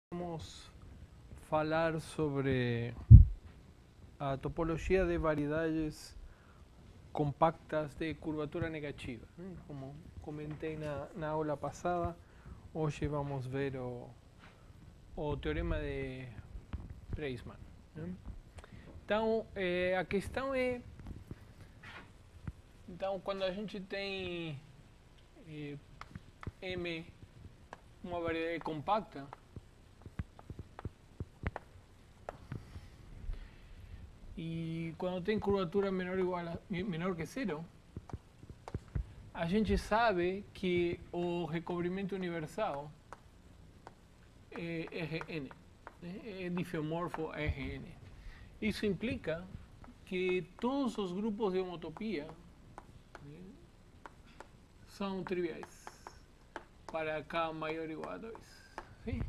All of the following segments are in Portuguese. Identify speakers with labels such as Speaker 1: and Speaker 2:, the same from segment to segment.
Speaker 1: Vamos falar sobre a topologia de variedades compactas de curvatura negativa. Como comentei na aula passada, hoje vamos ver o teorema de Preissmann. Então, a questão é, quando a gente tem M, uma variedade compacta, e quando tem curvatura menor que zero, a gente sabe que o recobrimento universal é Rn, é diffeomorfo a Rn. Isso implica que todos os grupos de homotopia são triviais para K maior ou igual a 2. ¿Sí?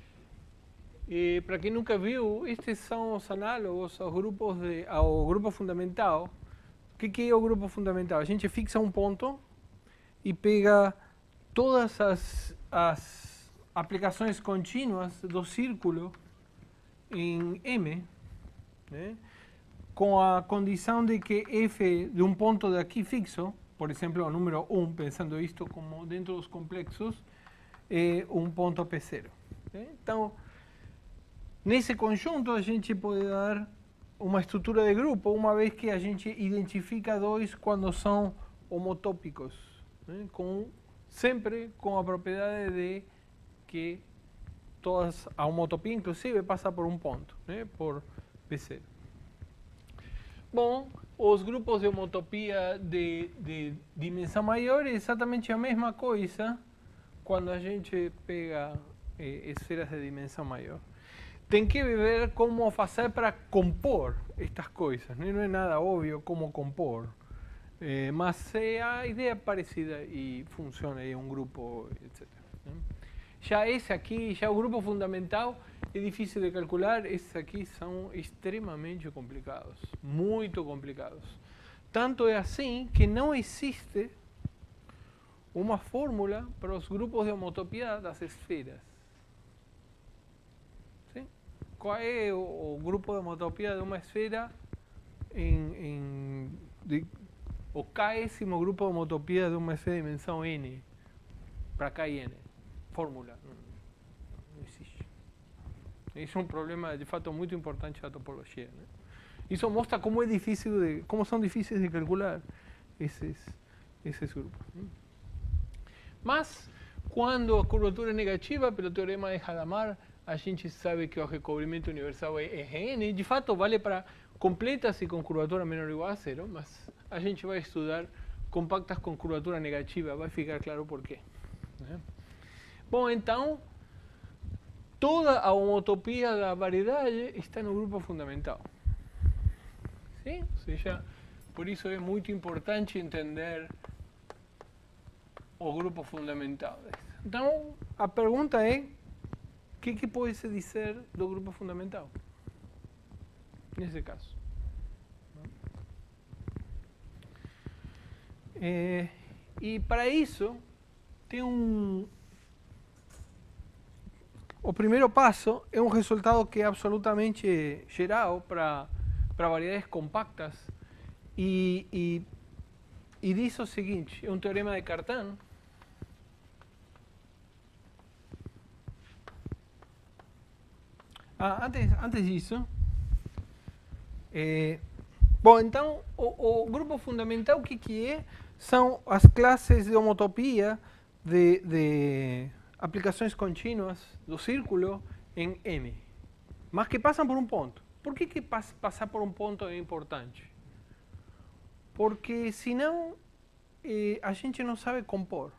Speaker 1: E para quem nunca viu, estes são os análogos ao grupo fundamental. O que é o grupo fundamental? A gente fixa um ponto e pega todas as aplicações contínuas do círculo em M, né? Com a condição de que f de um ponto daqui fixo, por exemplo, o número 1, pensando isto como dentro dos complexos, é um ponto P0. Né? Então, nesse conjunto, a gente pode dar uma estrutura de grupo, uma vez que a gente identifica dois quando são homotópicos, né? Sempre com a propriedade de que a homotopia, inclusive, passa por um ponto, né? Por P0. Bom, os grupos de homotopia de dimensão maior é exatamente a mesma coisa quando a gente pega esferas de dimensão maior. Tem que ver como fazer para compor estas coisas. Não é nada óbvio como compor. Mas a ideia é parecida e funciona em um grupo, etc. Já esse aqui, já o grupo fundamental, é difícil de calcular. Esses aqui são extremamente complicados. Muito complicados. Tanto é assim que não existe uma fórmula para os grupos de homotopia das esferas. Qual é o grupo de homotopia de uma esfera o késimo grupo de homotopia de uma esfera de dimensão n, para K e n? Fórmula. Não existe. Isso é um problema, de fato, muito importante da topologia. Né? Isso mostra como são difíceis de calcular esses grupos. Né? Mas, quando a curvatura é negativa, pelo teorema de Hadamard, a gente sabe que o recobrimento universal é Rn. De fato, vale para completas e com curvatura menor ou igual a zero, mas a gente vai estudar compactas com curvatura negativa, vai ficar claro por quê. Né? Bom, então, toda a homotopia da variedade está no grupo fundamental. Sim? Ou seja, por isso é muito importante entender o grupo fundamental. Então, a pergunta é: o que pode se dizer do grupo fundamental? Nesse caso. E para isso, tem o primeiro passo é um resultado que é absolutamente geral para variedades compactas e diz o seguinte: é um teorema de Cartan. Antes disso, bom, então, o grupo fundamental, o que é? São as classes de homotopia de aplicações contínuas do círculo em M, mas que passam por um ponto. Por que passar por um ponto é importante? Porque, senão, a gente não sabe compor.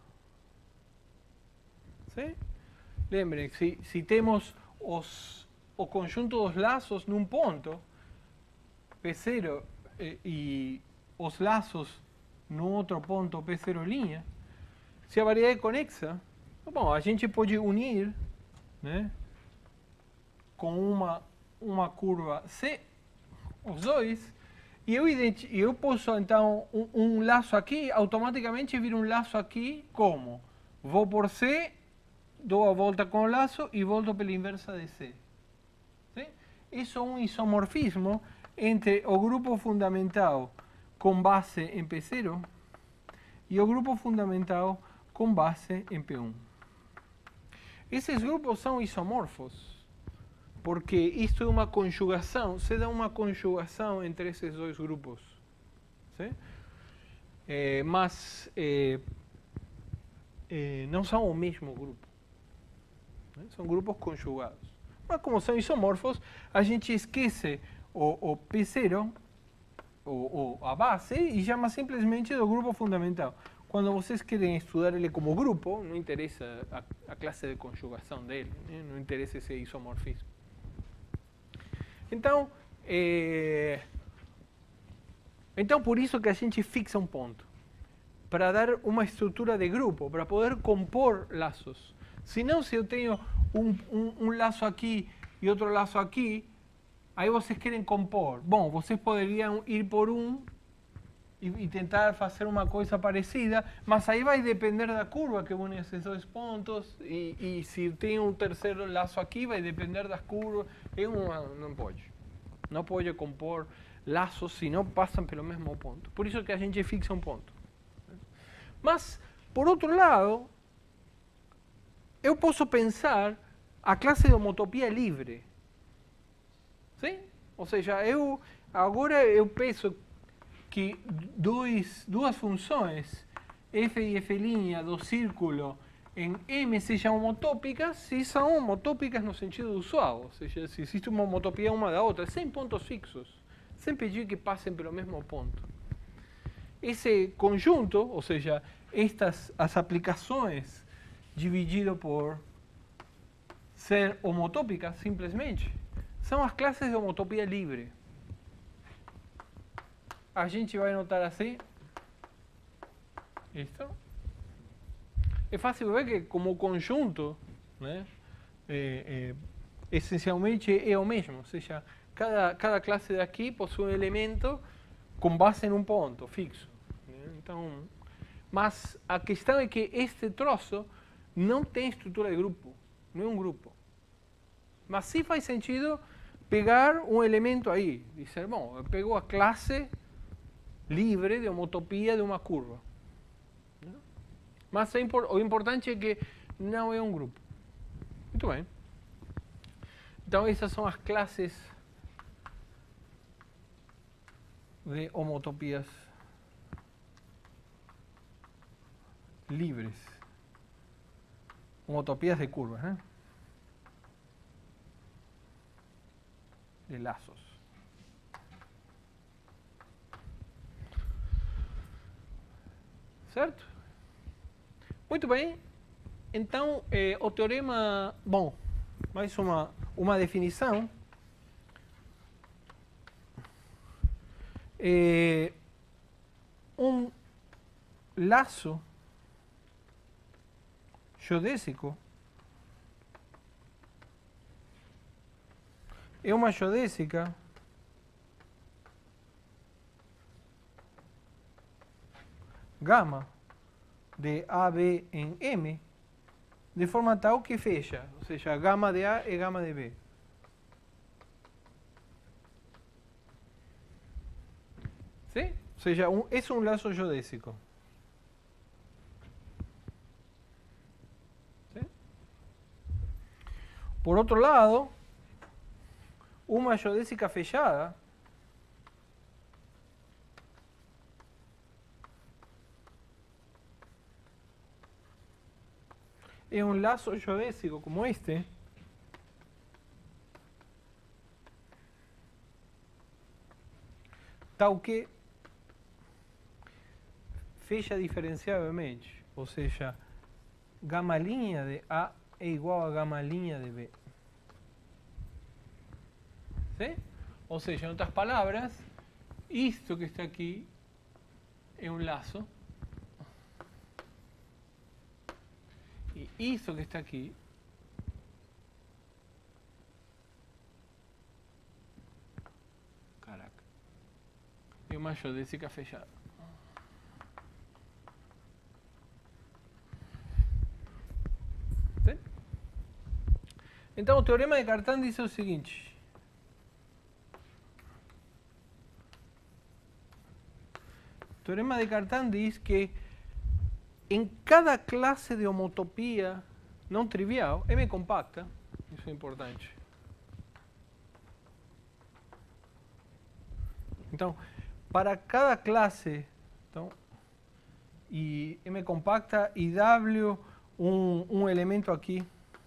Speaker 1: ¿Sí? Lembrem, se temos o conjunto dos laços num ponto, P0, e os laços num outro ponto, P0', se a variedade é conexa, bom, a gente pode unir, né, com uma curva C, os dois, e eu posso, então, um laço aqui, automaticamente vir um laço aqui, como? Vou por C, dou a volta com o laço e volto pela inversa de C. ¿Sí? Isso é um isomorfismo entre o grupo fundamental com base em P0 e o grupo fundamental com base em P1. Esses grupos são isomorfos, porque isto é uma conjugação, se dá uma conjugação entre esses dois grupos. ¿Sí? Mas não são o mesmo grupo. Né? São grupos conjugados. Mas como são isomorfos, a gente esquece o P0, a base, e chama simplesmente do grupo fundamental. Quando vocês querem estudar ele como grupo, não interessa a classe de conjugação dele, né? Não interessa esse isomorfismo. Então, por isso que a gente fixa um ponto, para dar uma estrutura de grupo, para poder compor laços. Senão, se eu tenho um laço aqui e outro laço aqui, aí vocês querem compor. Bom, vocês poderiam ir por um e tentar fazer uma coisa parecida, mas aí vai depender da curva que une esses dois pontos, e se tem um terceiro laço aqui, vai depender das curvas. Não pode. Não pode compor laços se não passam pelo mesmo ponto. Por isso que a gente fixa um ponto. Mas, por outro lado, eu posso pensar a classe de homotopia livre. Sim? Ou seja, agora eu penso que duas funções, f e f' do círculo em M sejam homotópicas, se são homotópicas no sentido usual, ou seja, se existe uma homotopia uma da outra, sem pontos fixos, sem pedir que passem pelo mesmo ponto. Esse conjunto, ou seja, as aplicações dividido por ser homotópicas, simplesmente, são as classes de homotopia livre. A gente vai notar assim. Isto. É fácil ver que como conjunto, né, essencialmente é o mesmo. Ou seja, cada classe daqui possui um elemento com base em um ponto fixo. Né? Então, mas a questão é que este troço não tem estrutura de grupo. Não é um grupo. Mas sim faz sentido pegar um elemento aí. Dizer, bom, eu pego a classe livre de homotopia de uma curva. Mas o importante é que não é um grupo. Muito bem. Então, essas são as classes de homotopias livres. Homotopias de curvas, né? De laços. Certo? Muito bem. Então, o teorema... Bom, mais uma definição. Um laço geodésico é uma geodésica gama de AB em M de forma tal que fecha, ou seja, gama de A e gama de B. ¿Sí? Ou seja, é um laço geodésico. ¿Sí? Por outro lado, uma geodésica fechada é um laço geodésico como este, tal que fecha diferenciavelmente, ou seja, gama linha de A é igual a gama linha de B. ¿Sí? Ou seja, em outras palavras, isto que está aqui é um laço. E isso que está aqui é uma geodésica fechada. ¿Sí? Então, o teorema de Cartan diz o seguinte. O teorema de Cartan diz que em cada classe de homotopia não trivial, M compacta, isso é importante. Então, para cada classe, então, e M compacta e W, um elemento aqui,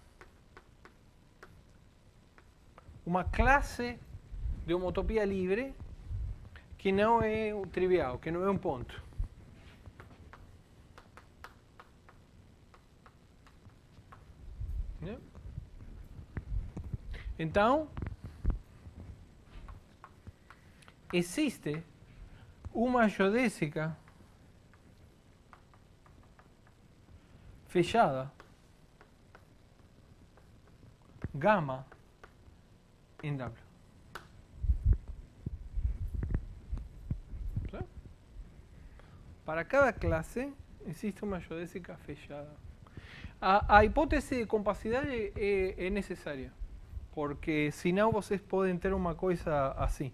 Speaker 1: uma classe de homotopia livre que não é trivial, que não é um ponto. Então, existe uma geodésica fechada, gama, em W. ¿Sí? Para cada classe existe uma geodésica fechada. A hipótese de compacidade é necessária, porque senão vocês podem ter uma coisa assim.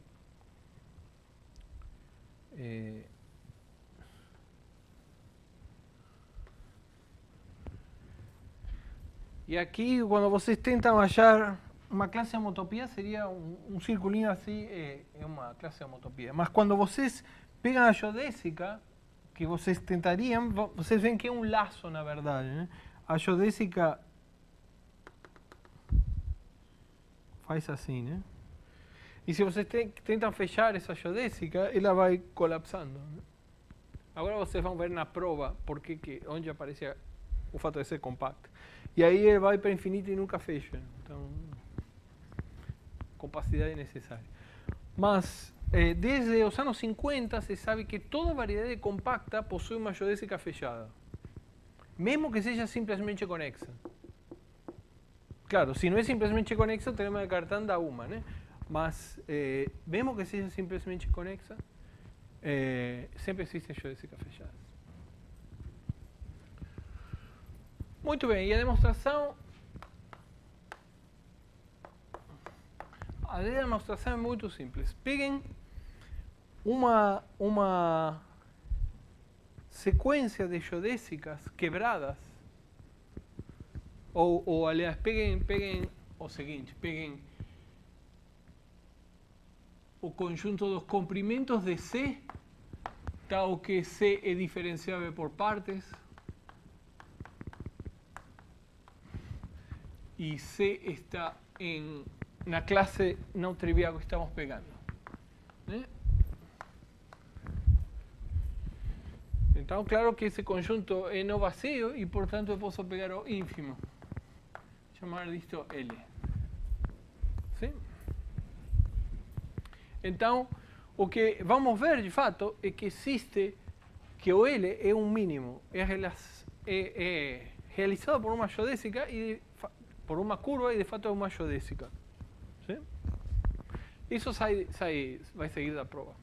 Speaker 1: E aqui, quando vocês tentam achar uma classe de homotopia, seria um circulinho assim, é uma classe de homotopia. Mas quando vocês pegam a geodésica, que vocês tentariam, vocês veem que é um laço, na verdade, né? A geodésica faz assim, né? E se vocês tentam fechar essa geodésica, ela vai colapsando, né? Agora vocês vão ver na prova onde aparece o fato de ser compacta. E aí ele vai para infinito e nunca fecha. Então, compacidade necessária. Mas, desde os anos 50, se sabe que toda variedade compacta possui uma geodésica fechada. Mesmo que seja simplesmente conexa. Claro, se não é simplesmente conexa, o teorema de Cartan dá uma, né? Mas, mesmo que seja simplesmente conexa, sempre existem geodésicas fechadas. Muito bem, e a demonstração? A demonstração é muito simples. Peguem uma sequência de geodésicas quebradas, ou aliás, peguem o seguinte, peguem o conjunto dos comprimentos de C, tal que C é diferenciável por partes, e C está na classe não trivial que estamos pegando, né? Então, claro que esse conjunto é não vazio e, portanto, eu posso pegar o ínfimo, chamar disto L. Sim? Então, o que vamos ver, de fato, é que existe que o L é um mínimo, é realizado por uma geodésica e por uma curva e, de fato, é uma geodésica. Sim? Isso vai seguir da prova.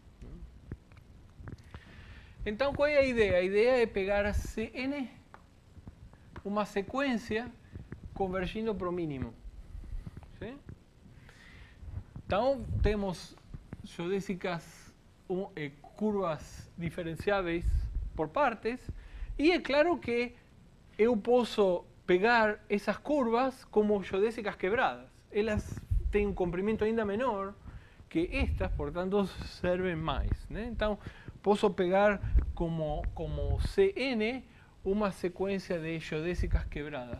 Speaker 1: Então, qual é a ideia? A ideia é pegar Cn, uma sequência, convergindo para o mínimo. Sim? Então, temos geodésicas, curvas diferenciáveis por partes, e é claro que eu posso pegar essas curvas como geodésicas quebradas. Elas têm um comprimento ainda menor que estas, portanto, servem mais, né? Então, posso pegar como Cn uma sequência de geodésicas quebradas.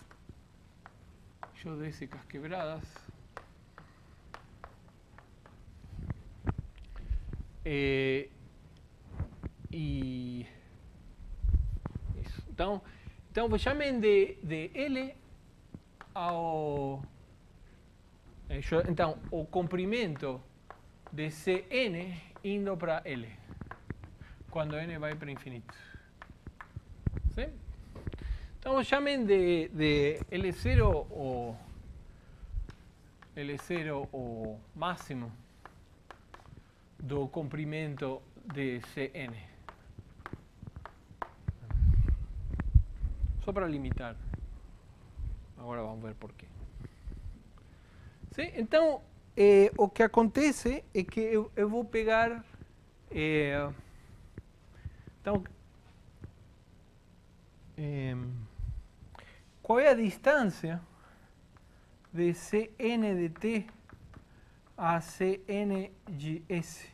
Speaker 1: Geodésicas quebradas. E isso. Então chamem de L ao... Então, o comprimento de Cn indo para L, quando n vai para infinito. Sim? Então, chamem de L0 o máximo do comprimento de Cn. Só para limitar. Agora vamos ver por quê. Sim? Então, o que acontece é que eu vou pegar... então, qual é a distância de Cn de t a Cn de S?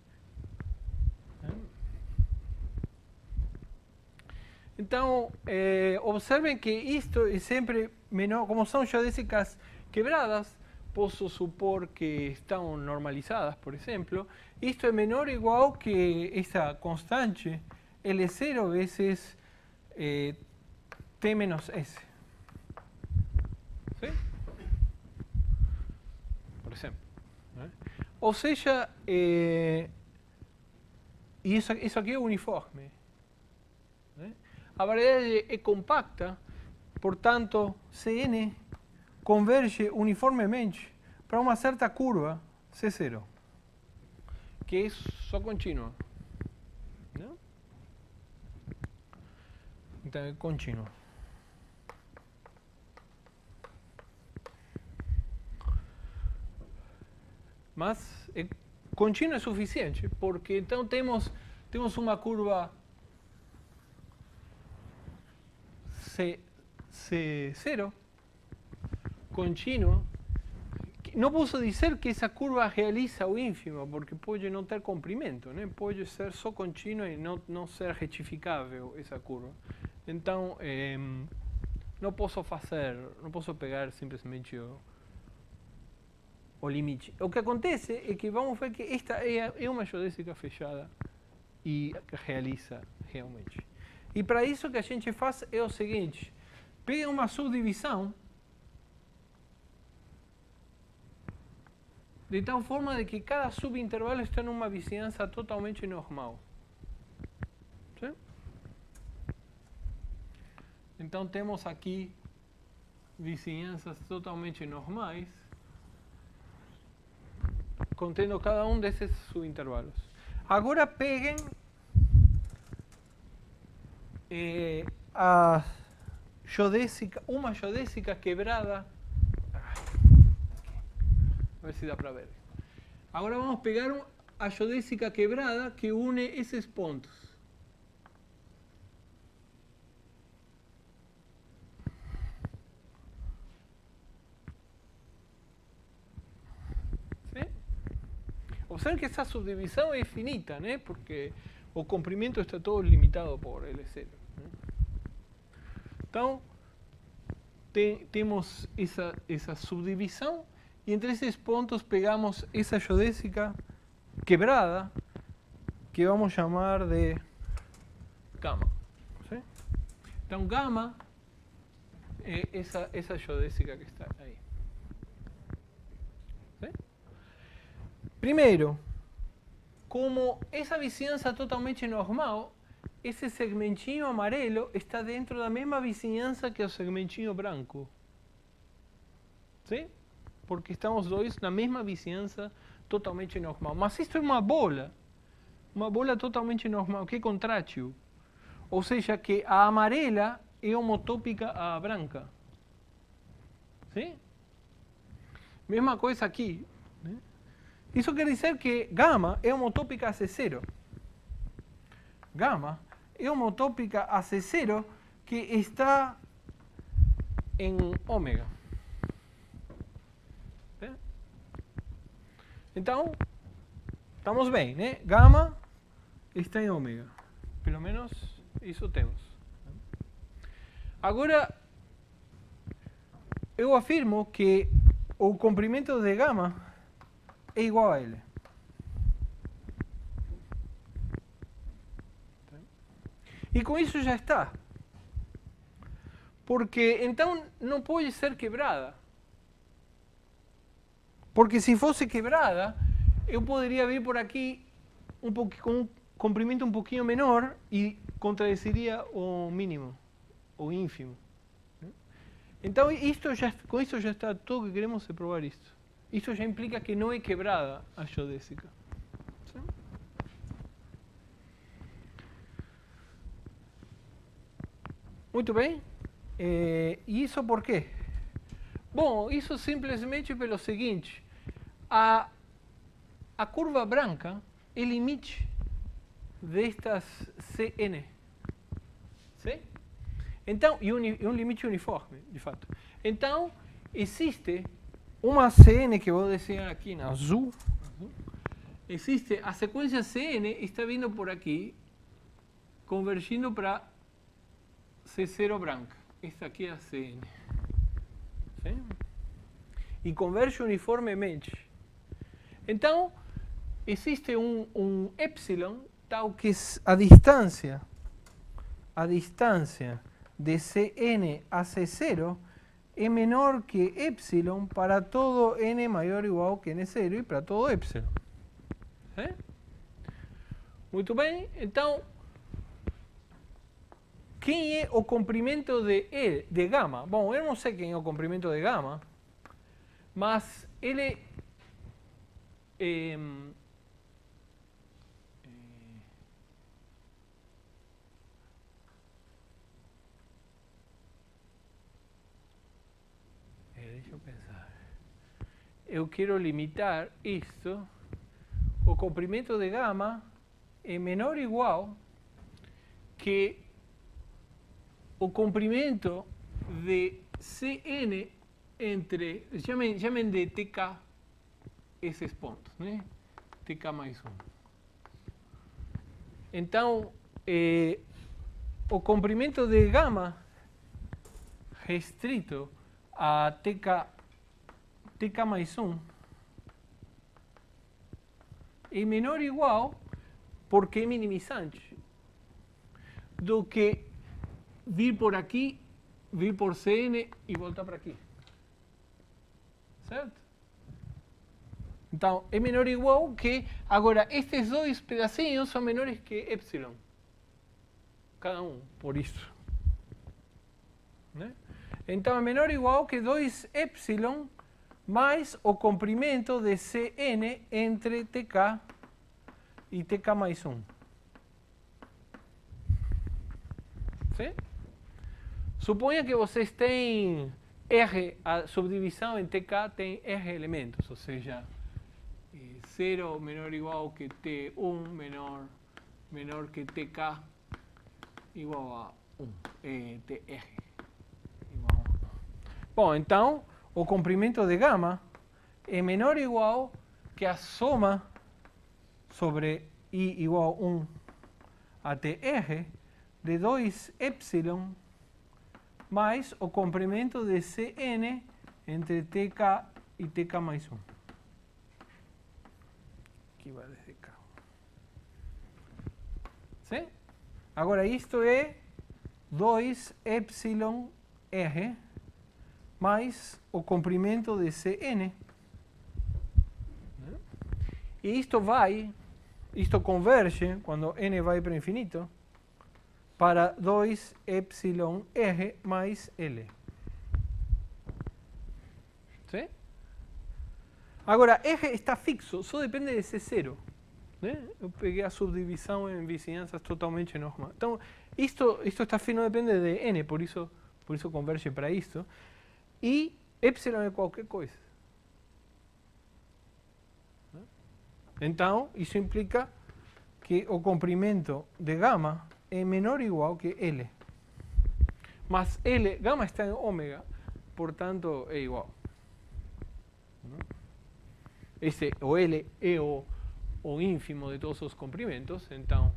Speaker 1: Então, observem que isto é sempre menor, como são geodésicas quebradas, posso supor que estão normalizadas, por exemplo, isto é menor ou igual que esta constante L0 vezes T menos S. ¿Sí? Por exemplo. Ou seja, isso aqui é uniforme. A variedade é compacta, portanto, Cn converge uniformemente para uma certa curva C0, que é só contínua. Não? Então, é contínua. Mas contínua é suficiente, porque então temos uma curva C0 contínua. Não posso dizer que essa curva realiza o ínfimo, porque pode não ter comprimento, né? Pode ser só contínua e não ser retificável essa curva. Então, não posso pegar simplesmente o limite. O que acontece é que vamos ver que esta é uma geodésica fechada e realiza realmente. E para isso o que a gente faz é o seguinte: pega uma subdivisão de tal forma de que cada subintervalo está numa vizinhança totalmente normal. ¿Sí? Então temos aqui vizinhanças totalmente normais, contendo cada um desses subintervalos. Agora peguem uma geodésica quebrada. A ver se dá para ver. Agora vamos pegar a geodésica quebrada que une esses pontos. ¿Sí? Observen que essa subdivisão é finita, né? Porque o comprimento está todo limitado por L0. Então, temos essa subdivisão e entre esses pontos pegamos essa geodésica quebrada que vamos chamar de gama. ¿Sí? Então, gama é essa geodésica que está aí. ¿Sí? Primeiro, como essa vizinhança totalmente normal, esse segmentinho amarelo está dentro da mesma vizinhança que o segmentinho branco. ¿Sí? Porque estamos dois na mesma vizinhança totalmente normal. Mas isto é uma bola totalmente normal, que é contrátil. Ou seja, que a amarela é homotópica à branca. ¿Sí? Mesma coisa aqui. Né? Isso quer dizer que gama é homotópica a C0. Gama é homotópica a C0 que está em ômega. Então, estamos bem, né? Gama está em ômega. Pelo menos isso temos. Agora, eu afirmo que o comprimento de gama é igual a L. E com isso já está. Porque então não pode ser quebrada. Porque se fosse quebrada, eu poderia vir por aqui com um comprimento um pouquinho menor e contradeciria o mínimo, o ínfimo. Então, com isso já está tudo que queremos é provar isto. Isso já implica que não é quebrada a geodésica. ¿Sí? Muito bem. E isso por quê? Bom, isso simplesmente pelo seguinte, a curva branca é limite destas Cn. Sim? Então, e um limite uniforme, de fato. Então, existe uma Cn que vou desenhar aqui na azul. Existe, a sequência Cn está vindo por aqui, convergindo para C0 branca. Esta aqui é a Cn. Sim? E converge uniformemente. Então, existe um epsilon, tal que a distância de Cn a C0 é menor que epsilon para todo n maior ou igual que n0 e para todo epsilon. ¿Sí? Muito bem, então, quem é o comprimento de gama? Bom, eu não sei quem é o comprimento de gama, mas ele deixa eu pensar. Eu quero limitar isto. O comprimento de gama é menor ou igual que o comprimento de Cn entre, chamem de Tk esses pontos, né? Tk mais 1. Então, o comprimento de gama restrito a Tk mais 1 é menor ou igual, porque é minimizante, do que vir por aqui, vir por Cn e voltar para aqui. Certo? Então, é menor ou igual que... Agora, estes dois pedacinhos são menores que epsilon. Cada um, por isso. Né? Então, é menor ou igual que 2 epsilon mais o comprimento de Cn entre Tk e Tk mais 1. Sim? Suponha que vocês têm R, a subdivisão em Tk tem R elementos, ou seja, 0 menor ou igual que T1 menor que Tk igual a 1, Tr igual a 1. Bom, então, o comprimento de gama é menor ou igual que a soma sobre I igual a 1 a Tr de 2 epsilon mais o comprimento de Cn entre Tk e Tk mais 1. Aqui vai desde cá. Sim? Agora, isto é 2 epsilon R mais o comprimento de Cn. E isto converge, quando n vai para o infinito, para 2 epsilon R mais L. ¿Sí? Agora, R está fixo, só depende de C0. Né? Eu peguei a subdivisão em vizinhanças totalmente normal. Então, isto está fixo, não depende de n, por isso converge para isto. E epsilon é qualquer coisa. Então, isso implica que o comprimento de gama é menor ou igual que L. Mas gama está em ômega, portanto é igual. O L é o ínfimo de todos os comprimentos, então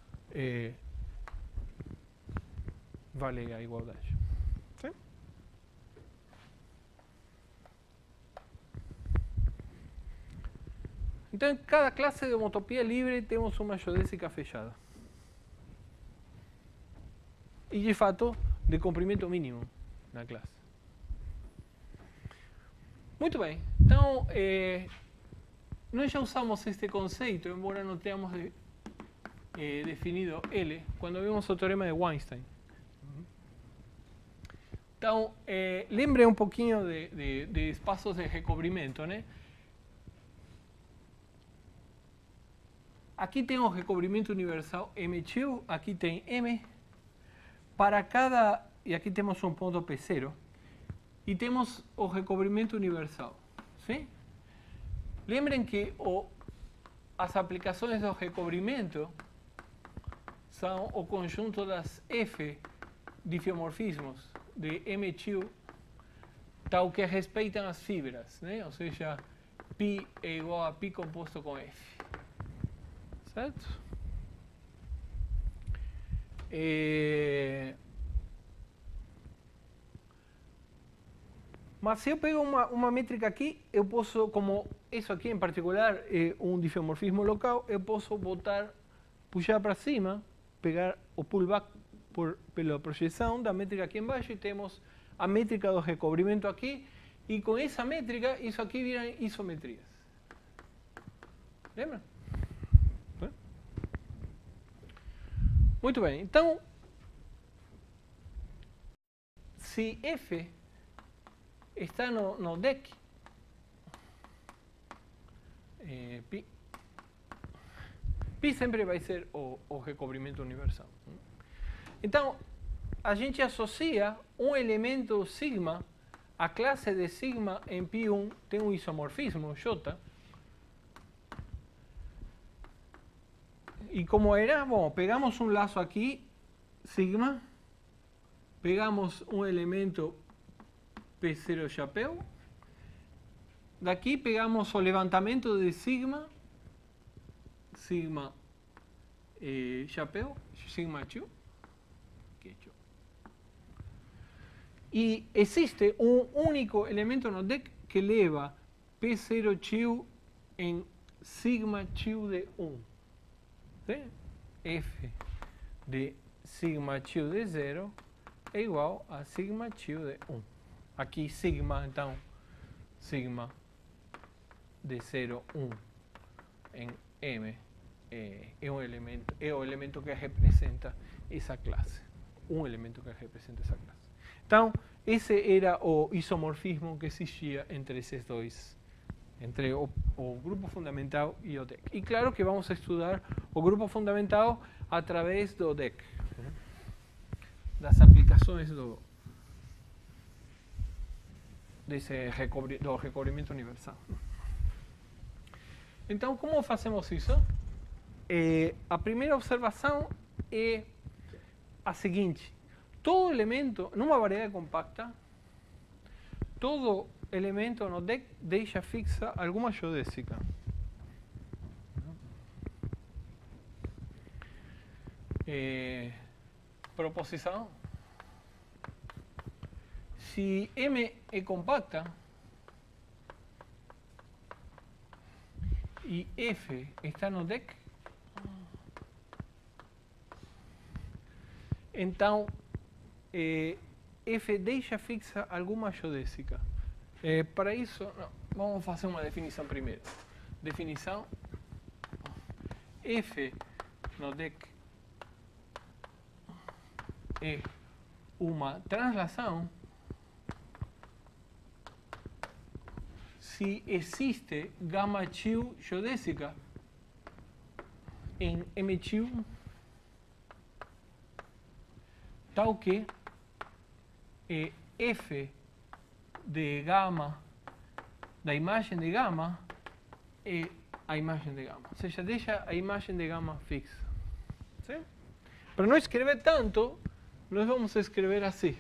Speaker 1: vale a igualdade. ¿Sí? Então, em cada classe de homotopia livre temos uma geodésica fechada. E, de fato, de comprimento mínimo na classe. Muito bem. Então, nós já usamos este conceito, embora não tenhamos definido L, quando vimos o teorema de Weinstein. Então, lembre um pouquinho de espaços de recobrimento, né? Aqui tem o recobrimento universal M2, aqui tem M. Para cada, e aqui temos um ponto P0, e temos o recobrimento universal. Sim? Lembrem que as aplicações do recobrimento são o conjunto das F diffeomorfismos de M2, tal que respeitam as fibras, né? Ou seja, π é igual a π composto com F. Certo? Mas se eu pego uma métrica aqui, eu posso, como isso aqui em particular é um diffeomorfismo local, eu posso puxar para cima, pegar o pullback pela projeção da métrica aqui embaixo e temos a métrica do recobrimento aqui, e com essa métrica, isso aqui vira isometrias. Lembra? Muito bem, então, se F está no deck, π sempre vai ser o recobrimento universal. Então, a gente associa um elemento sigma, a classe de sigma em π1 tem um isomorfismo, J. E como era? Bom, pegamos um laço aqui, sigma, pegamos um elemento P0 chapéu, daqui pegamos o levantamento de sigma, sigma chapéu, sigma chu, e existe um único elemento no deck que leva P0 chu em sigma chu de 1. ¿Sí? F de sigma chu de 0 é igual a sigma chu de 1. Aqui sigma, então, sigma de 0, 1 em M é o elemento que representa essa classe. Um elemento que representa essa classe. Então, esse era o isomorfismo que existia entre esses dois, entre o grupo fundamental e o deck. E claro que vamos a estudar o grupo fundamental através do deck, das aplicações do recobrimento universal. Então, como fazemos isso? A primeira observação é a seguinte: todo elemento, numa variedade compacta, todo elemento no deck deixa fixa alguma geodésica. Proposição: se M é compacta e F está no deck, então F deixa fixa alguma geodésica. Para isso, vamos fazer uma definição primeiro. Definição: F no deck é uma translação se existe gama chu geodésica em M chu, tal que F de gama da imagem de gama é a imagem de gama. Ou seja, deixa a imagem de gama fixa. Sim? Para não escrever tanto, nós vamos escrever assim.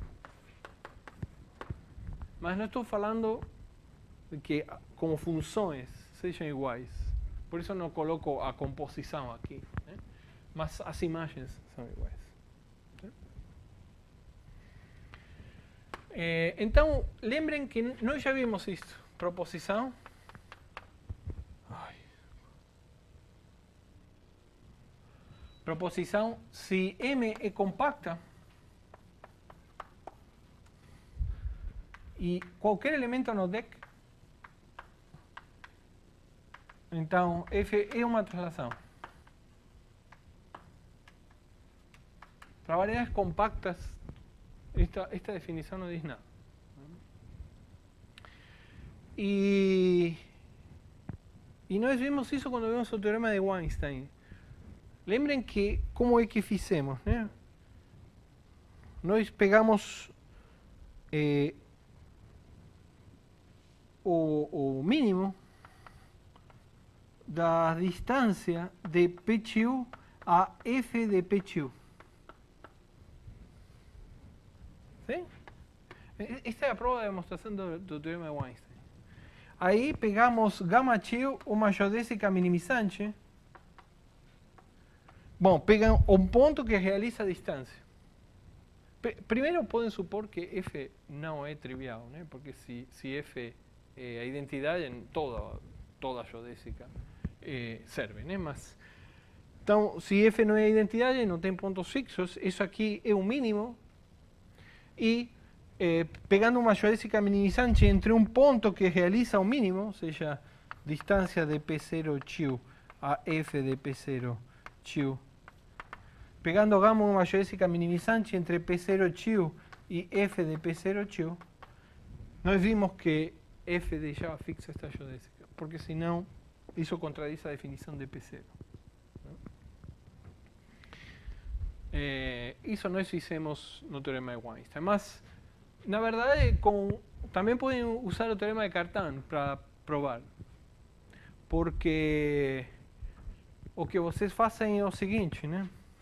Speaker 1: Mas não estou falando de que como funções sejam iguais. Por isso não coloco a composição aqui, né? Mas as imagens são iguais. Então, lembrem que nós já vimos isto. Proposição. Proposição: se M é compacta e qualquer elemento no deck, então F é uma translação. Para variedades compactas, esta definição não diz nada. E nós vimos isso quando vimos o teorema de Weinstein. Lembrem que, como é que fizemos, né? Nós pegamos o mínimo da distância de PQ a F de PQ. ¿Sí? Esta es la prueba de demostración do teorema de Einstein. Aí pegamos gamma Q, uma geodésica minimizante. Bom, pegam um ponto que realiza a distância. Primeiro podem supor que F não é trivial, né? Porque se F é a identidade, toda a geodésica serve, né? Mas, então, se F não é a identidade, não tem pontos fixos, isso aqui é o mínimo. E pegando uma geodésica minimizante entre um ponto que realiza o mínimo, ou seja, distância de P0 Q a F de P0 Q, pegando gamma uma geodésica minimizante entre P0 Q e F de P0 Q, nós vimos que F deixava fixa esta geodésica, porque senão isso contradiz a definição de P0. Isso nós fizemos no teorema de Einstein, mas na verdade também podem usar o teorema de Cartan para provar, porque o que vocês fazem é o seguinte, né?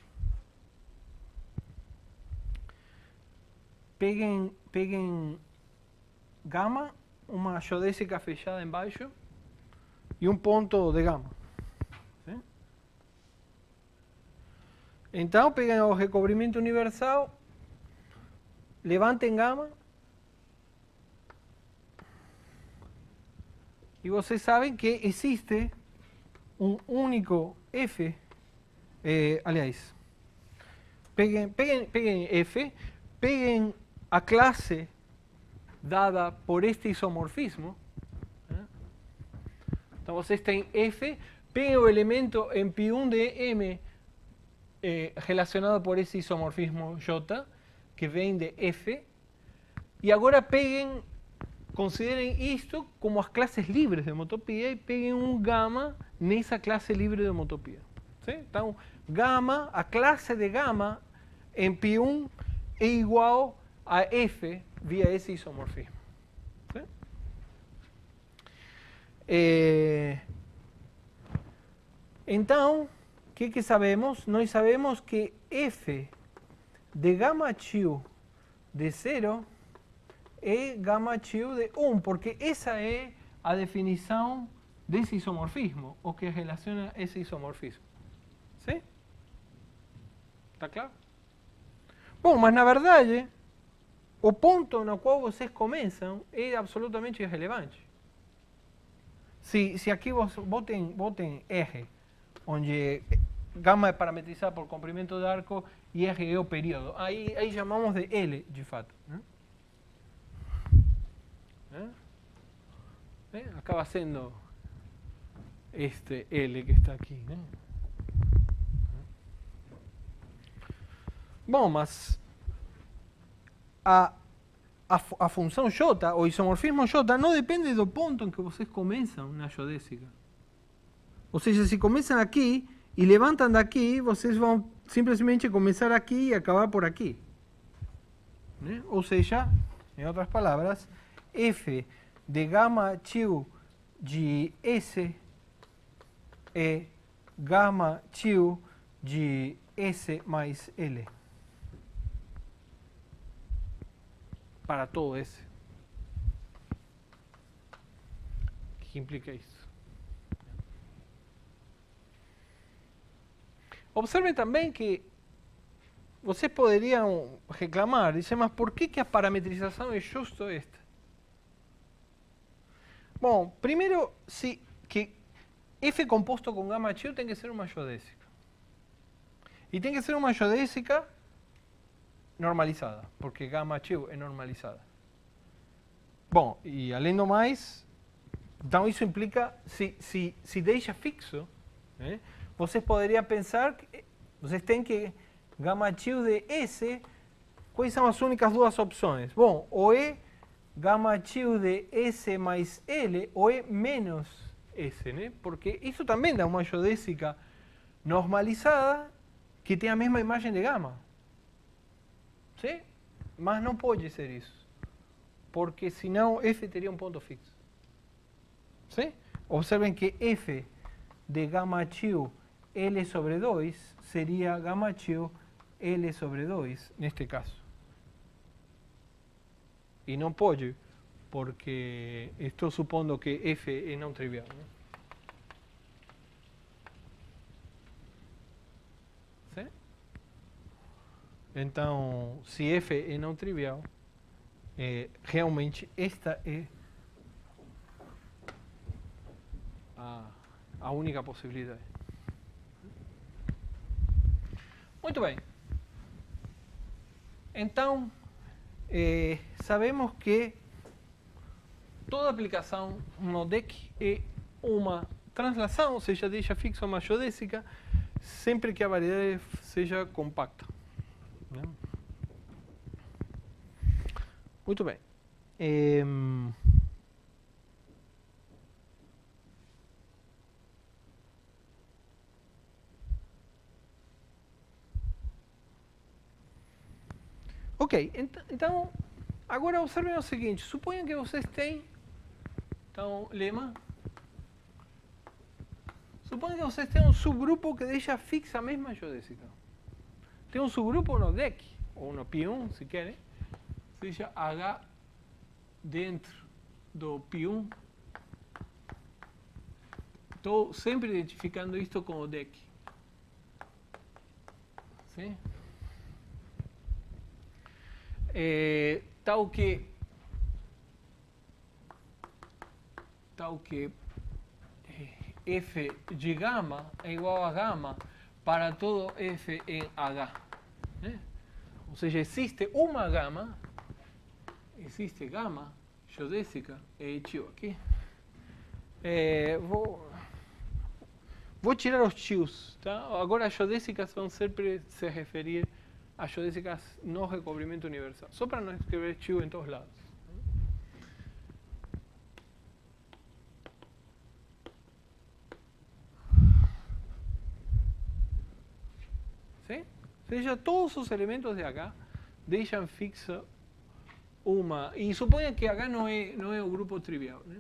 Speaker 1: Peguem gamma, uma geodésica fechada embaixo e um ponto de gamma. ¿Sí? Então, peguem o recobrimento universal, levantem gamma e vocês sabem que existe um único F. Aliás, peguem F, peguem a classe dada por este isomorfismo. Então vocês têm F, peguem o elemento em π1 de M relacionado por esse isomorfismo J, que vem de F, e agora considerem isto como as classes livres de homotopia e peguem um gamma nessa classe livre de homotopia. ¿Sí? Então, gamma, a classe de gamma em π1 é igual a F via esse isomorfismo. ¿Sí? Então, o que sabemos? Nós sabemos que F de gamma Q de 0 é gamma Q de 1, porque essa é a definição desse isomorfismo, o que relaciona esse isomorfismo. ¿Sí? Está claro? Bom, mas na verdade, o ponto no qual vocês começam é absolutamente irrelevante. Se aqui botem R, onde gamma é parametrizada por comprimento de arco e R é o período, aí chamamos de L, de fato. Acaba sendo este L que está aqui. Né? Bom, mas a função J, o isomorfismo J, não depende do ponto em que vocês começam na geodésica. Ou seja, se começam aqui e levantam daqui, vocês vão simplesmente começar aqui e acabar por aqui. Né? Ou seja, em outras palavras, F de gamma Q de S é gamma Q de S mais L. Para todo S. O que implica isso? Observem também que vocês poderiam reclamar, dizer, mas por que a parametrização é justo esta? Bom, primeiro, que F composto com gamma Q tem que ser uma geodésica. E tem que ser uma geodésica normalizada, porque gamma Q é normalizada. Bom, e além do mais, então isso implica, se deixa fixo, né, vocês poderiam pensar que vocês têm que gamma Q de S, quais são as únicas duas opções? Bom, ou é gamma Q de S mais L, ou é menos S, né? Porque isso também dá uma geodésica normalizada que tem a mesma imagem de gamma. ¿Sí? Mas não pode ser isso, porque senão F teria um ponto fixo. ¿Sí? Observen que f de gamma chiu L sobre 2 sería gamma chiu L sobre 2 neste caso. E não pode, porque estou supondo que f é não trivial. Né? ¿Sí? Então, se f é não trivial, realmente esta é a única possibilidade. Muito bem. Então, sabemos que toda aplicação no DEC é uma translação, ou seja, deixa fixa uma geodésica, sempre que a variedade seja compacta. Né? Muito bem. Ok, então, agora observem o seguinte, suponham que vocês têm, então, lema, suponham que vocês têm um subgrupo que deixa fixa a mesma geodésica. Tem um subgrupo no DEC, ou no Pi1, se querem, seja H dentro do Pi1. Estou sempre identificando isto com o DEC. Sim? Tal que f de gama é igual a gama para todo f em H. Né? Ou seja, existe uma gama, existe gama geodésica, tio aqui. Vou tirar os tios. Tá? Agora as geodésicas vão sempre se referir a geodésicas no recobrimento universal. Só para não escrever tio em todos lados. ¿Sí? Ou seja, todos os elementos de H deixam fixa uma. E suponha que H não é o grupo trivial. Né?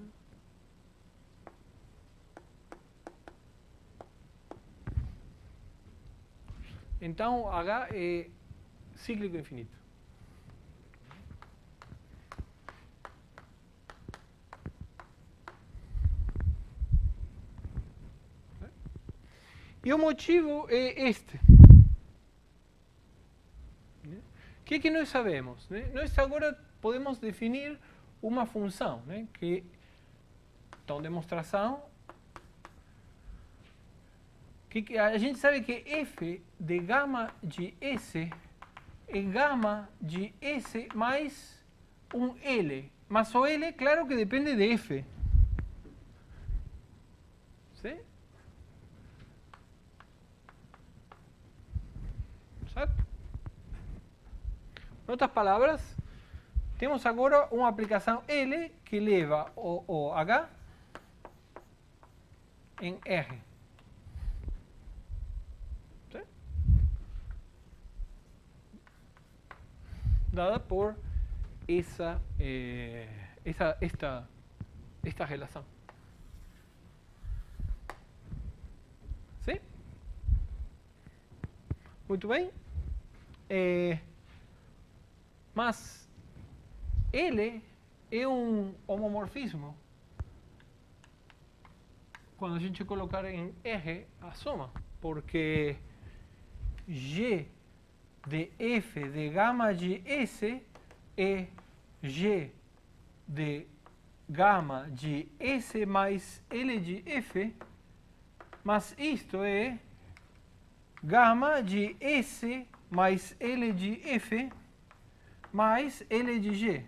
Speaker 1: Então, H é cíclico infinito. E o motivo é este. O que nós sabemos? Né? Nós agora podemos definir uma função, né? Que, então, demonstração, que a gente sabe que f de gama de S é gama de S mais um L. Mas o L, claro que depende de F. ¿Sí? Certo? Em outras palavras, temos agora uma aplicação L que leva o H em R. ¿Sí? Dada por esta relação. ¿Sí? Muito bem. Mas L é um homomorfismo quando a gente colocar em R a soma, porque G de F de gama de S é G de gama de S mais L de F, mas isto é gama de S mais L de F mais L de G.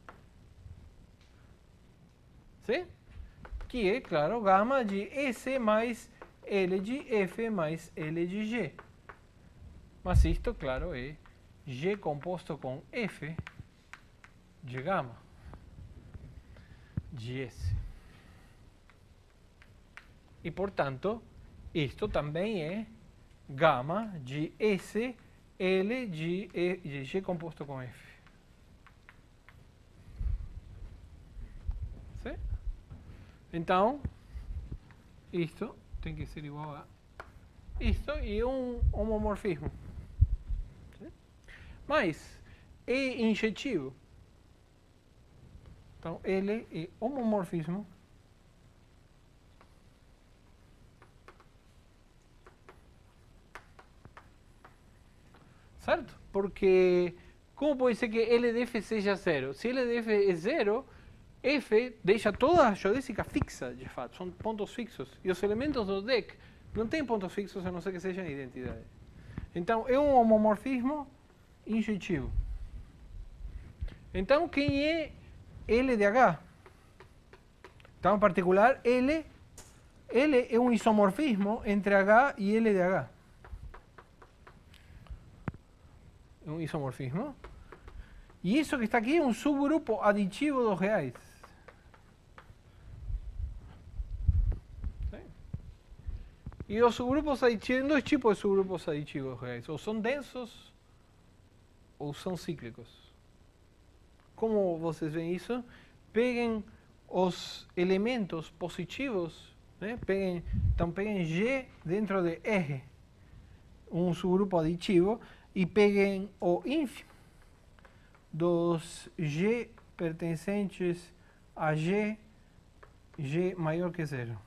Speaker 1: ¿Sí? Que é, claro, gama de S mais L de F mais L de G. Mas isto, claro, é G composto com F de gama de S. E, portanto, isto também é gama de S, L de G composto com F. ¿Sí? Então, isto tem que ser igual a isto e um homomorfismo. Mas é injetivo. Então, L é homomorfismo certo? Porque como pode ser que L de F seja zero? Se L de F é zero, F deixa toda a geodésica fixa, de fato, são pontos fixos. E os elementos do deck não têm pontos fixos a não ser que sejam identidade. Então, é um homomorfismo injetivo. Então, quem é L de H? Então, em particular, L é um isomorfismo entre H e L de H. É um isomorfismo. E isso que está aqui é um subgrupo aditivo dos reais. E os subgrupos aditivos, tem dois tipos de subgrupos aditivos reais. Ou são densos ou são cíclicos. Como vocês veem isso? Peguem os elementos positivos, né? Então peguem G dentro de R, um subgrupo aditivo, e peguem o ínfimo dos G pertencentes a G maior que zero.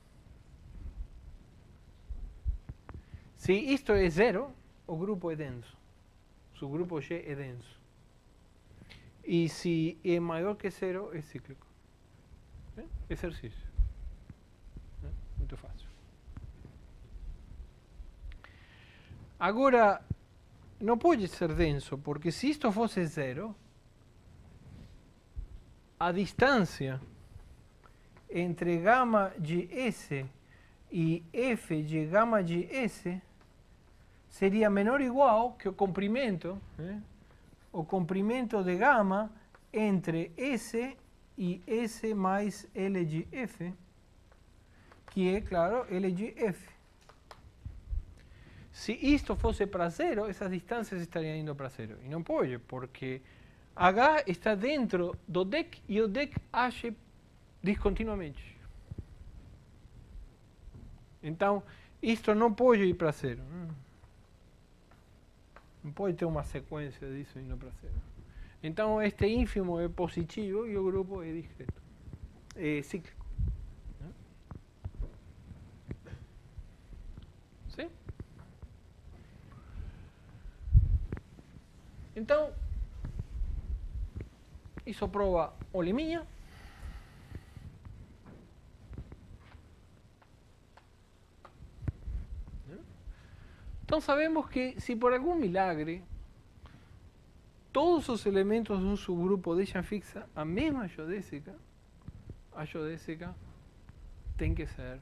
Speaker 1: Se isto é zero, o grupo é denso. O subgrupo G é denso. E se é maior que zero, é cíclico. Exercício. Muito fácil. Agora, não pode ser denso, porque se isto fosse zero, a distância entre gama de S e F de gama de S seria menor ou igual que o comprimento de gama entre S e S mais L de F, que é, claro, L de F. Se isto fosse para zero, essas distâncias estariam indo para zero. E não pode, porque H está dentro do deck e o deck age discontinuamente. Então, isto não pode ir para zero. Não pode ter uma sequência disso indo para zero. Então, este ínfimo é positivo e o grupo é discreto. É cíclico. Sim? Então, isso prova o liminha. Então sabemos que se por algum milagre todos os elementos de um subgrupo deixam fixa a mesma geodésica, a geodésica tem que ser,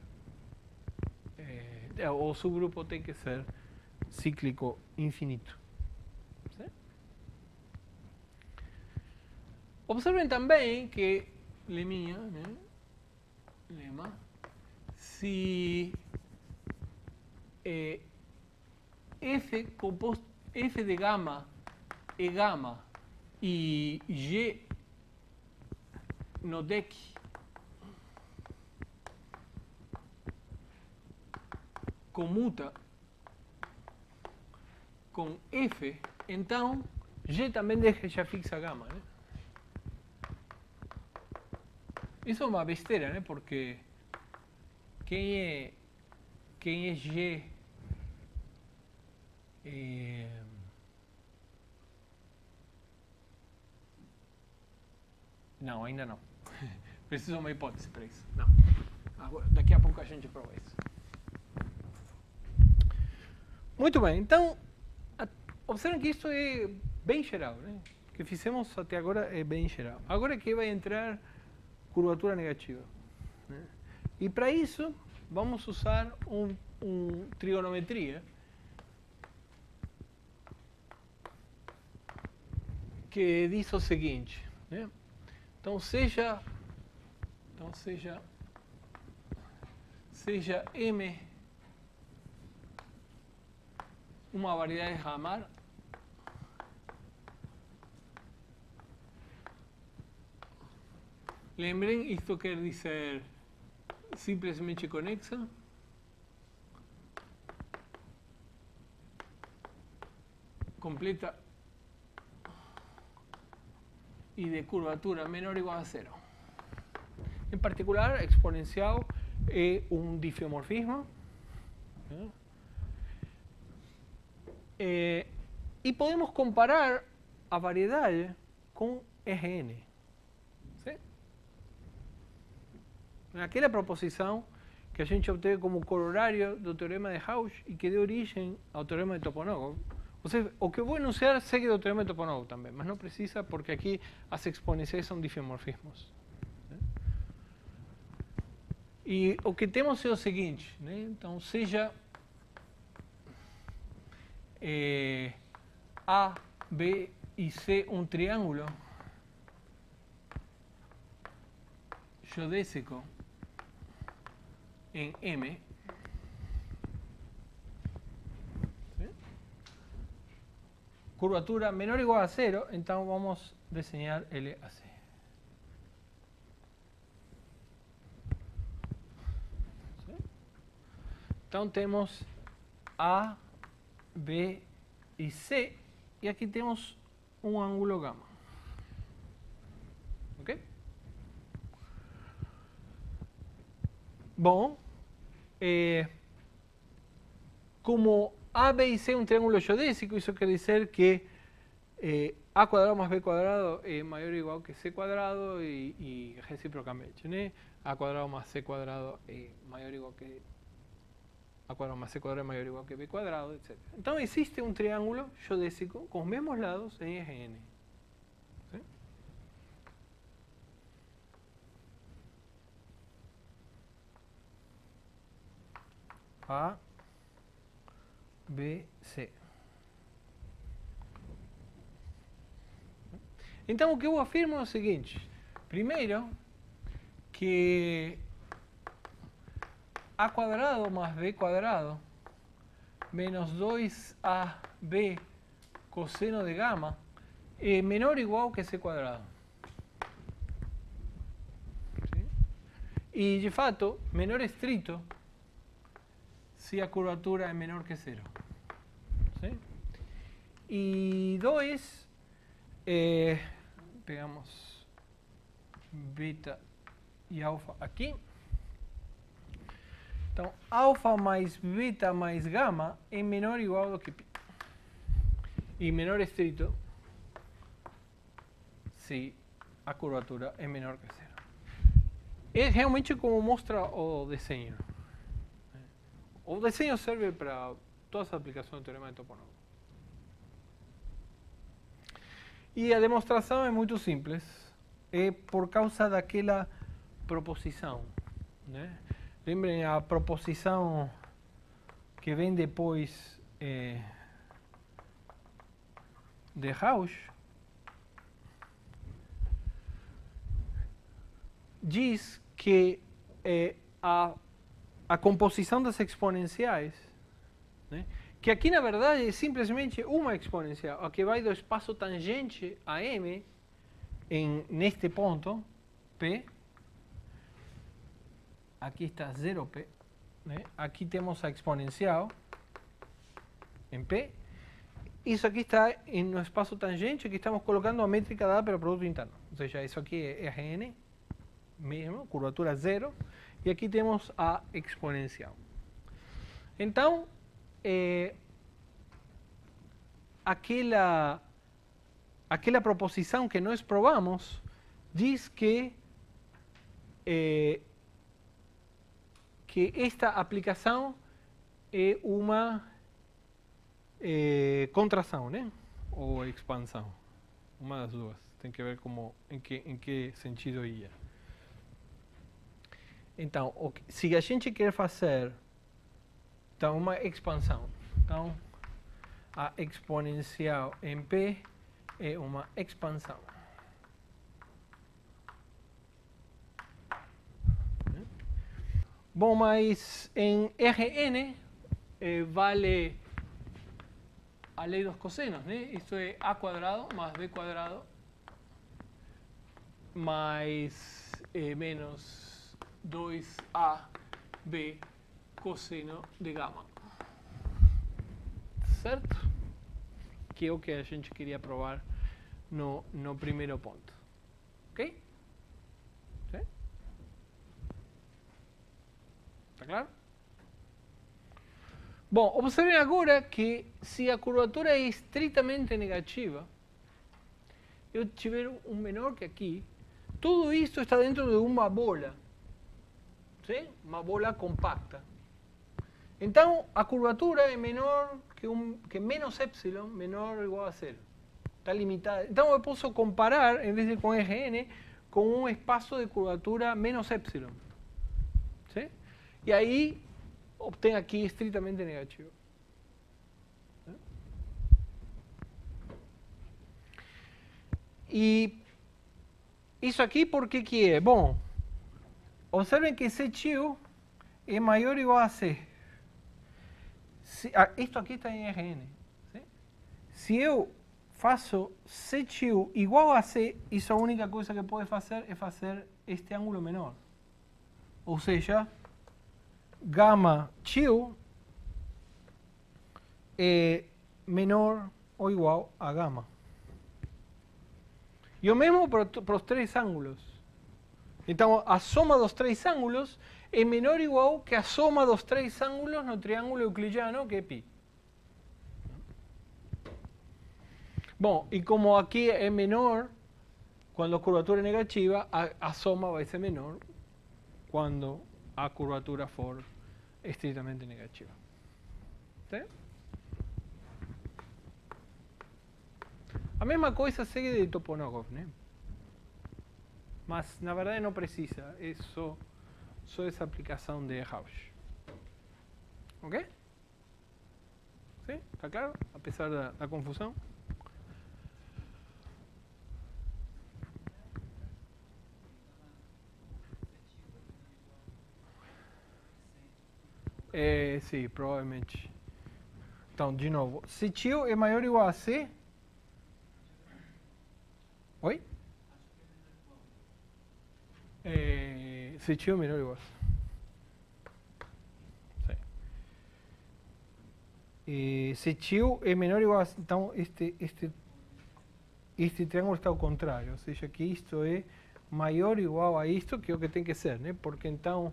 Speaker 1: o subgrupo tem que ser cíclico infinito. ¿Sí? Observen também que, leminha, né? Lema, se F de gama é gama e G no deck comuta com F, então G também deixa fixa gama, né? Isso é uma besteira, né? Porque quem é G não, ainda não. Preciso de uma hipótese para isso. Não. Agora, daqui a pouco a gente prova isso. Muito bem, então, observem que isso é bem geral, né? O que fizemos até agora é bem geral. Agora que vai entrar curvatura negativa, né? E para isso, vamos usar trigonometria que diz o seguinte, né? Então seja M uma variedade Ramar, lembrem, isto quer dizer simplesmente conexa. Completa y de curvatura menor o igual a 0. En particular, exponencial es un difeomorfismo. Y podemos comparar a variedade com Rn. ¿Sí? Aquela proposição que a gente obteve como corolário do teorema de Hauss e que deu origem ao teorema de Toponov. Ou seja, o que eu vou enunciar segue do teorema de Toponov também, mas não precisa porque aqui as exponenciais são difeomorfismos. E o que temos é o seguinte, né? Então, seja A, B e C um triângulo geodésico em M, ¿sí? Curvatura menor ou igual a 0, então vamos desenhar ele assim. ¿Sí? Então temos A, B e C, e aqui temos um ângulo gama. Ok? Bom, como A, B e C é um triângulo geodésico, isso quer dizer que A quadrado mais B quadrado é maior ou igual que C quadrado e reciprocamente, né? A quadrado mais C quadrado é maior ou igual que A quadrado mais C quadrado é maior ou igual que B quadrado, etc. Então existe um triângulo geodésico com os mesmos lados em Rn. ¿Sí? A, B, C. Então o que eu afirmo é o seguinte. Primeiro, que A quadrado más B quadrado menos 2AB coseno de gamma es menor o igual que C quadrado. ¿Sí? Y de fato, menor estrito si a curvatura es menor que 0. ¿Sí? Y 2, pegamos beta y alfa aquí. Então, alfa mais beta mais gama é menor ou igual do que π. E menor estrito se a curvatura é menor que 0. É realmente como mostra o desenho. O desenho serve para todas as aplicações do teorema de Toponov. E a demonstração é muito simples. É por causa daquela proposição, né? Lembrem a proposição que vem depois de Hauss. Diz que a composição das exponenciais, né, que aqui na verdade é simplesmente uma exponencial, a que vai do espaço tangente a M neste ponto, P. Aqui está 0P, né? Aqui temos a exponencial em P. Isso aqui está no espaço tangente que estamos colocando a métrica dada pelo produto interno. Ou seja, isso aqui é Rn mesmo, curvatura 0. E aqui temos a exponencial. Então, aquela proposição que nós provamos diz que esta aplicação é uma contração, né? Ou expansão. Uma das duas. Tem que ver em que sentido ia. Então, se a gente quer fazer uma expansão, então a exponencial em P é uma expansão. Bom, mas em Rn vale a lei dos cossenos, né? Isto é A quadrado mais B quadrado mais menos 2AB cosseno de gama. Certo? Que é o que a gente queria provar no primeiro ponto. Ok? Sim? Está claro? Bom, observem agora que se a curvatura é estritamente negativa, eu tiver um menor que aqui, tudo isso está dentro de uma bola. Sim? Uma bola compacta. Então, a curvatura é menor que menos epsilon, menor ou igual a zero. Está limitada. Então, eu posso comparar, em vez de com Rn, com um espaço de curvatura menos epsilon. Sim? E aí, obtenho aqui estritamente negativo. E isso aqui por que é? Bom, observem que C tio é maior ou igual a C. Isto aqui está em Rn. Sim? Se eu faço C tio igual a C, isso a única coisa que pode fazer é fazer este ângulo menor. Ou seja, gama tio é menor ou igual a gama. E o mesmo para os três ângulos. Então, a soma dos três ângulos é menor ou igual que a soma dos três ângulos no triângulo euclidiano, que é π. Bom, e como aqui é menor quando a curvatura é negativa, a soma vai ser menor quando a curvatura for estritamente negativa. Certo? A mesma coisa segue de Toponogov, né? Mas, na verdade, não precisa. É só essa aplicação de Rausch. Ok? Sim? Está claro? Apesar da confusão. Sim, provavelmente. Então, de novo. Se tio é maior ou igual a C... Oi? Se tio é menor ou igual a C. Sim. Se tio é menor ou igual a C, então este triângulo está ao contrário. Ou seja, que isto é maior ou igual a isto, que é o que tem que ser, né? Porque então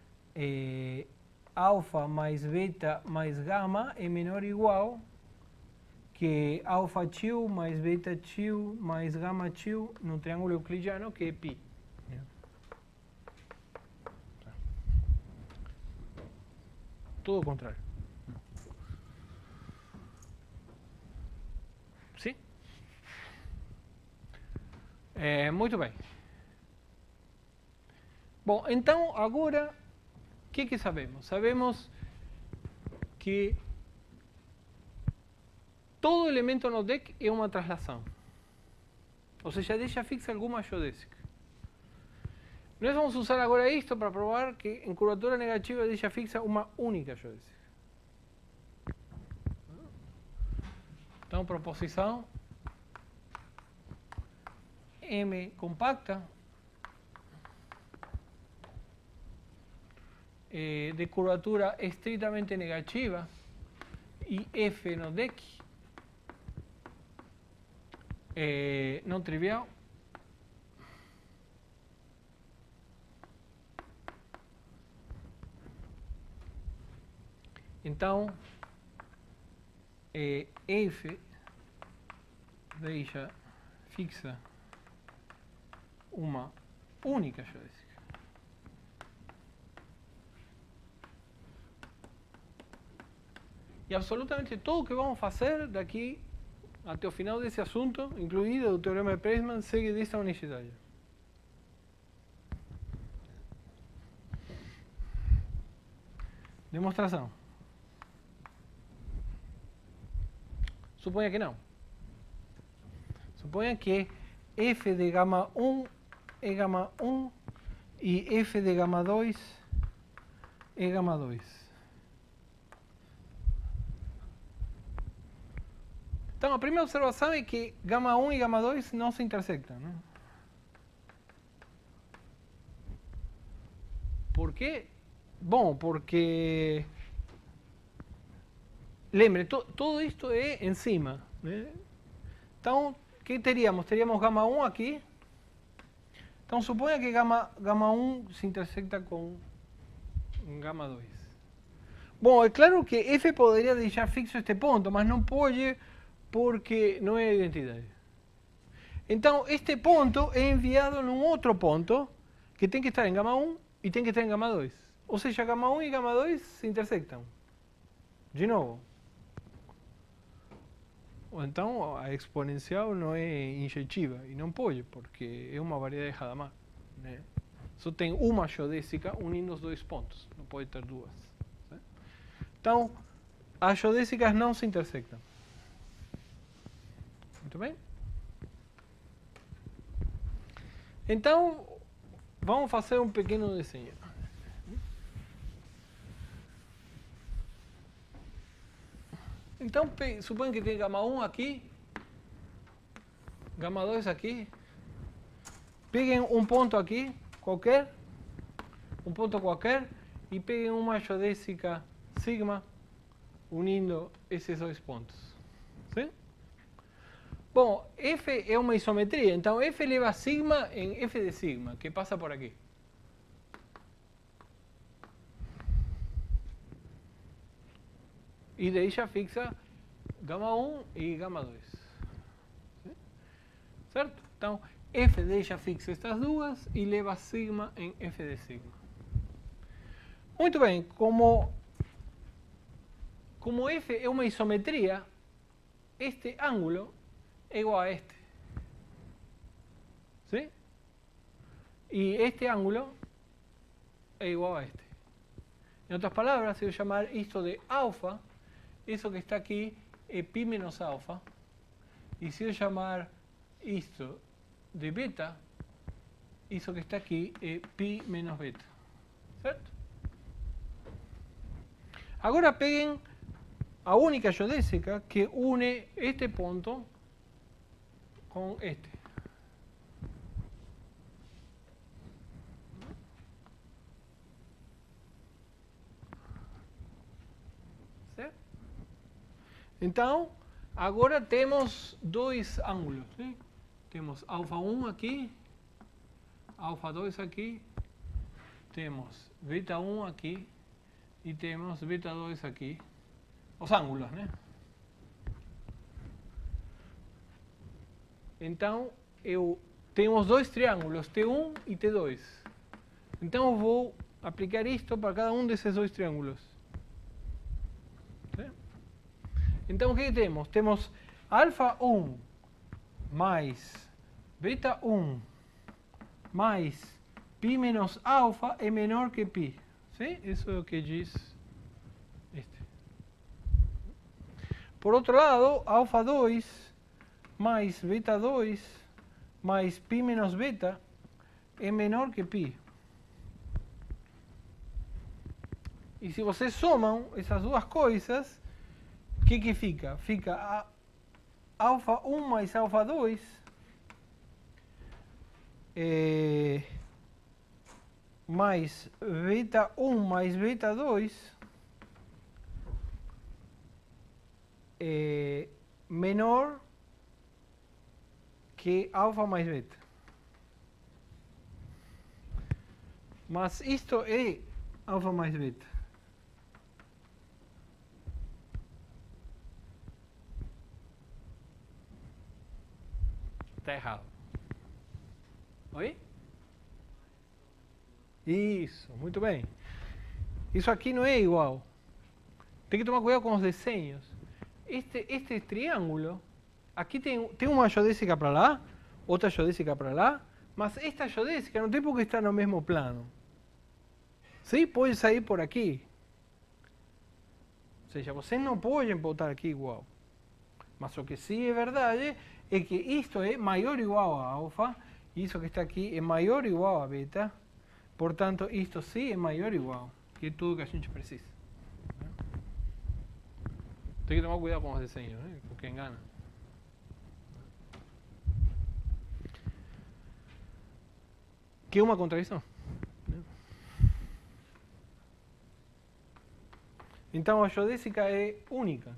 Speaker 1: alfa mais beta mais gama é menor ou igual que alfa tio mais beta tio mais gama tio no triângulo euclidiano, que é π. Todo o contrário. Sim? Muito bem. Bom, então agora, o que sabemos? Sabemos que todo elemento no deck é uma translação. Ou seja, deixa fixa alguma geodésica. Nós vamos usar agora isto para provar que em curvatura negativa deixa fixa uma única geodésica. Então, proposição M compacta de curvatura estritamente negativa e F no deck não trivial então F deixa fixa uma única geodésica. E absolutamente tudo que vamos fazer daqui até o final desse assunto, incluído o teorema de Preissmann, segue desta unicidade. Demonstração. Suponha que não. Suponha que f de gama 1 é gama 1 e f de gama 2 é gama 2. Então, a primeira observação é que gama 1 e gama 2 não se intersectam, né? Por quê? Bom, porque... Lembre, todo isto é em cima, né? Então, o que teríamos? Teríamos gama 1 aqui. Então, suponha que gama 1 se intersecta com gama 2. Bom, é claro que F poderia deixar fixo este ponto, mas não pode porque não é identidade. Então, este ponto é enviado num outro ponto que tem que estar em gama 1 e tem que estar em gama 2. Ou seja, gama 1 e gama 2 se intersectam. De novo. Então, a exponencial não é injetiva e não pode, porque é uma variedade Hadamard, né? Só tem uma geodésica unindo os dois pontos, não pode ter duas. Certo? Então, as geodésicas não se intersectam. Muito bem? Então, vamos fazer um pequeno desenho. Então, suponha que tem gama 1 aqui, gama 2 aqui. Peguem um ponto aqui, qualquer, um ponto qualquer, e peguem uma geodésica sigma unindo esses dois pontos. Sim? Bom, F é uma isometria, então F eleva sigma em F de sigma, que passa por aqui. E deixa fixa gama 1 e gama 2. Certo? Então, F deixa fixa estas duas e leva sigma em F de sigma. Muito bem, como F é uma isometria, este ângulo é igual a este. ¿Sí? Y este ángulo é igual a este. En otras palabras, se va a llamar esto de alfa. Eso que está aquí es pi menos alfa. Y si yo llamar esto de beta, eso que está aquí es pi menos beta. ¿Certo? Agora peguen a única geodésica que une este punto con este. ¿Sí? Então, agora temos dois ângulos. ¿Sí? Temos alfa 1 aqui, alfa 2 aqui, temos beta 1 aqui e temos beta 2 aqui. Os ângulos, né? Então, temos dois triângulos, T1 e T2. Então, eu vou aplicar isto para cada um desses dois triângulos. ¿Sí? Então, o que temos? Temos alfa 1 mais beta 1 mais pi menos alfa é menor que pi. ¿Sí? Isso é o que diz este. Por outro lado, alfa 2 mais beta 2 mais pi menos beta é menor que pi. E se vocês somam essas duas coisas, o que fica? Fica alfa 1 mais alfa 2 mais beta 1 mais beta 2 menor que alfa mais beta. Mas isto é alfa mais beta. Está errado. Oi? Isso, muito bem. Isso aqui não é igual. Tem que tomar cuidado com os desenhos. Este triângulo, aqui tem uma geodésica para lá, outra geodésica para lá, mas esta geodésica não tem por que estar no mesmo plano. Sim, pode sair por aqui. Ou seja, vocês não podem botar aqui igual. Mas o que sim é verdade é que isto é maior ou igual a alfa, e isso que está aqui é maior ou igual a beta. Portanto, isto sim é maior ou igual, que é tudo que a gente precisa. Tem que tomar cuidado com os desenhos, né? Porque engana. Que é uma contradição. Então a geodésica é única.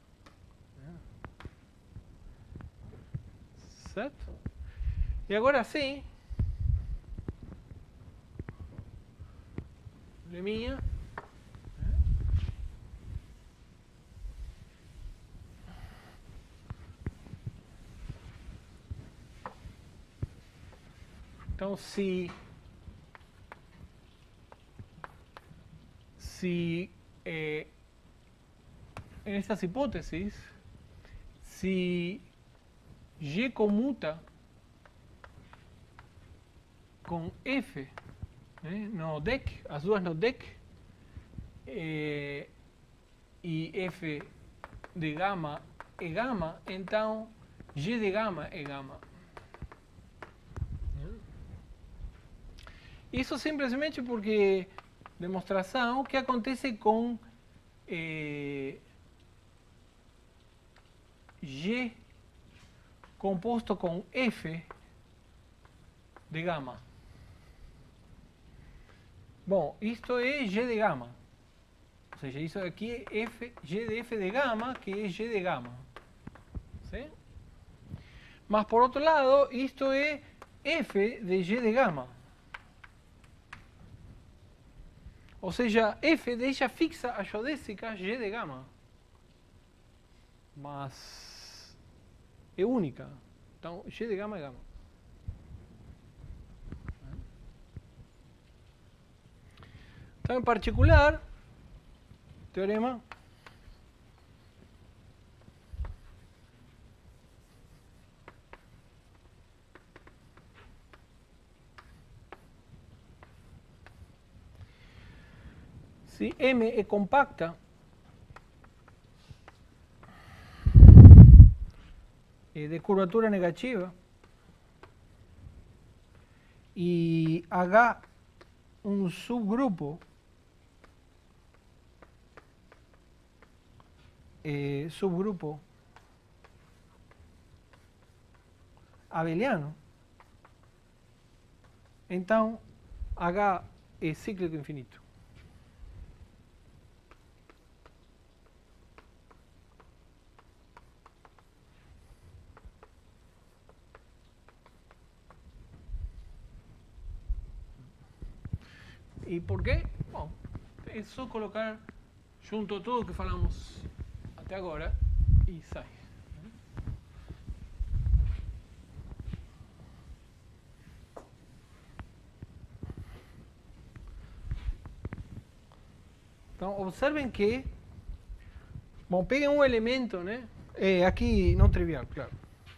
Speaker 1: Certo? E agora sim, probleminha. Então, se en estas hipótesis, si Y conmuta con F, no DEC, as duas no DEC, e F de gama é gama, então G de gama é gama. Isso simplesmente porque demonstração que acontece com G composto com F de gama. Bom, isto é G de gama. Ou seja, isso aqui é F, G de F de gama, que é G de gama. ¿Sí? Mas por outro lado, isto é F de G de gama. Ou seja, F deixa fixa a geodésica G de gama. Mas é única. Então, G de gama é gama. Então, em particular, teorema si M é compacta, de curvatura negativa, e H um subgrupo abeliano, então H é cíclico infinito. E por quê? Bom, é só colocar junto tudo que falamos até agora e sai. Então, observem que, bom, peguem um elemento, né? Aqui não trivial, claro.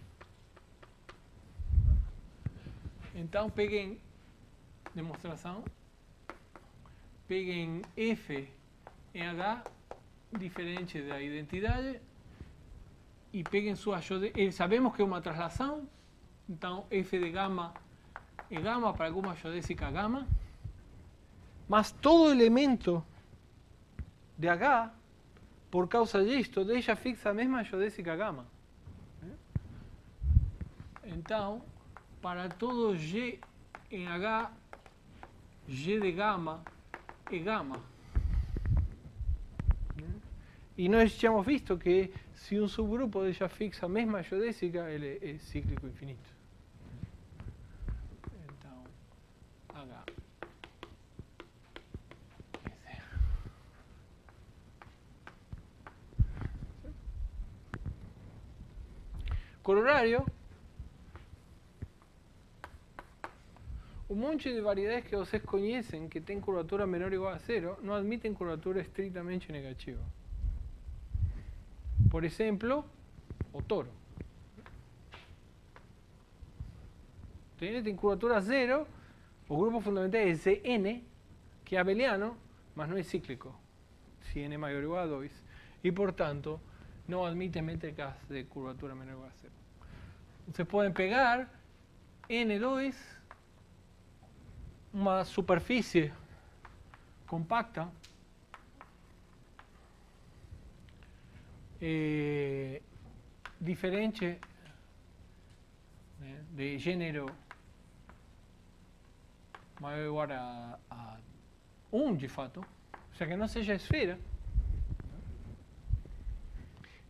Speaker 1: Então, peguem demonstração. Peguem F em H, diferente da identidade, e peguem sua geodésica. Sabemos que é uma translação, então F de gama é gama para alguma geodésica gama, mas todo elemento de H, por causa disto, deixa fixa a mesma geodésica gama. Então, para todo G em H, G de gama é gama. E nós tínhamos visto que se um subgrupo deixa fixa a mesma geodésica, ele é cíclico infinito. Então, H. Corolário. Um monte de variedades que vocês conhecem que tem curvatura menor ou igual a zero não admitem curvatura estritamente negativa. Por exemplo, o toro. Tem curvatura zero, o grupo fundamental é Zn, que é abeliano, mas não é cíclico, se n é maior ou igual a 2, e portanto não admite métricas de curvatura menor ou igual a zero. Vocês podem pegar N2, uma superfície compacta, diferente, né, de gênero maior ou igual a 1, de fato, ou seja, que não seja esfera,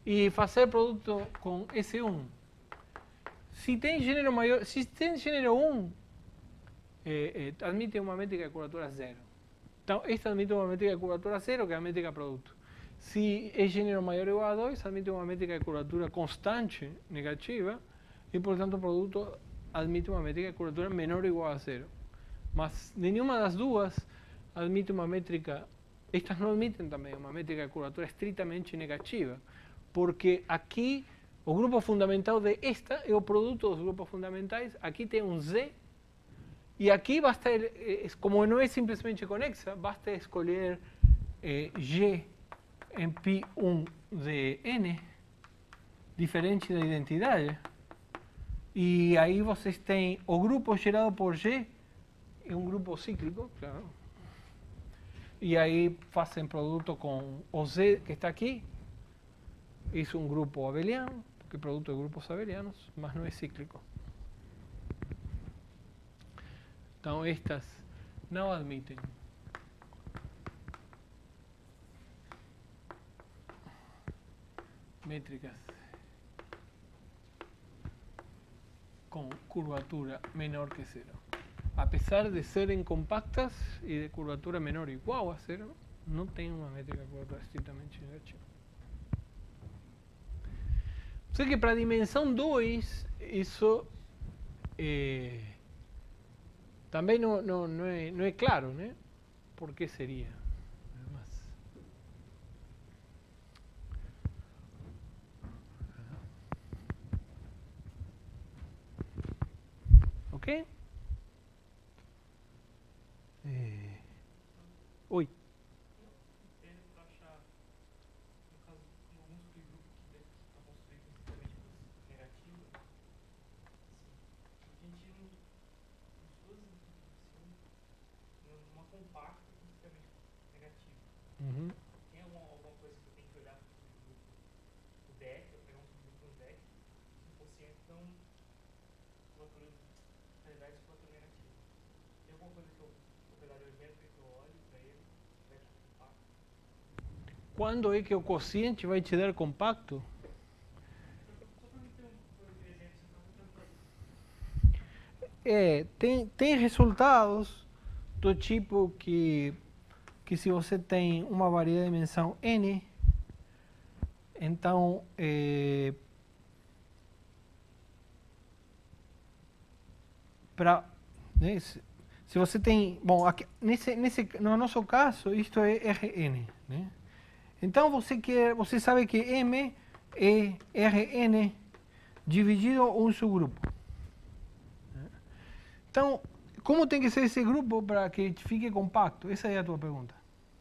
Speaker 1: e fazer produto com S1. Se tem gênero maior, se tem gênero 1, admite uma métrica de curvatura 0. Então, esta admite uma métrica de curvatura 0, que é a métrica produto. Se é gênero maior ou igual a 2, admite uma métrica de curvatura constante negativa, e, portanto, o produto admite uma métrica de curvatura menor ou igual a 0. Mas nenhuma das duas admite uma métrica, estas não admitem também uma métrica de curvatura estritamente negativa, porque aqui o grupo fundamental de esta é o produto dos grupos fundamentais, aqui tem um Z, e aqui basta, como não é simplesmente conexa, basta escolher G em π1 de N, diferente da identidade, e aí vocês têm o grupo gerado por G, é um grupo cíclico, claro, e aí fazem produto com o Z que está aqui, isso é um grupo abeliano, porque é produto de grupos abelianos, mas não é cíclico. Então estas não admitem. Métricas com curvatura menor que 0. Apesar de serem compactas e de curvatura menor ou igual a 0, não tem uma métrica de curvatura estritamente negativa. Sei que para a dimensão 2, isso também não é claro, né? Por que seria? Ok? Oi. Uhum.
Speaker 2: Tem alguma coisa que eu tenho que olhar para o deck, eu pegar um subgrupo no deck, 100%, então, curvatura, realidade de curvatura negativa. Tem alguma coisa que eu pegar de algébrica que eu olho para ele, vai dar compacto?
Speaker 1: Quando é que o quociente vai te dar compacto?
Speaker 2: Só para mim ter um exemplo, então,
Speaker 1: Tem resultados do tipo que se você tem uma variedade de dimensão n, então né, se você tem, bom, aqui, no nosso caso isto é Rn, né? Então você sabe que M é Rn dividido um subgrupo. Então, como tem que ser esse grupo para que fique compacto? Essa é a tua pergunta.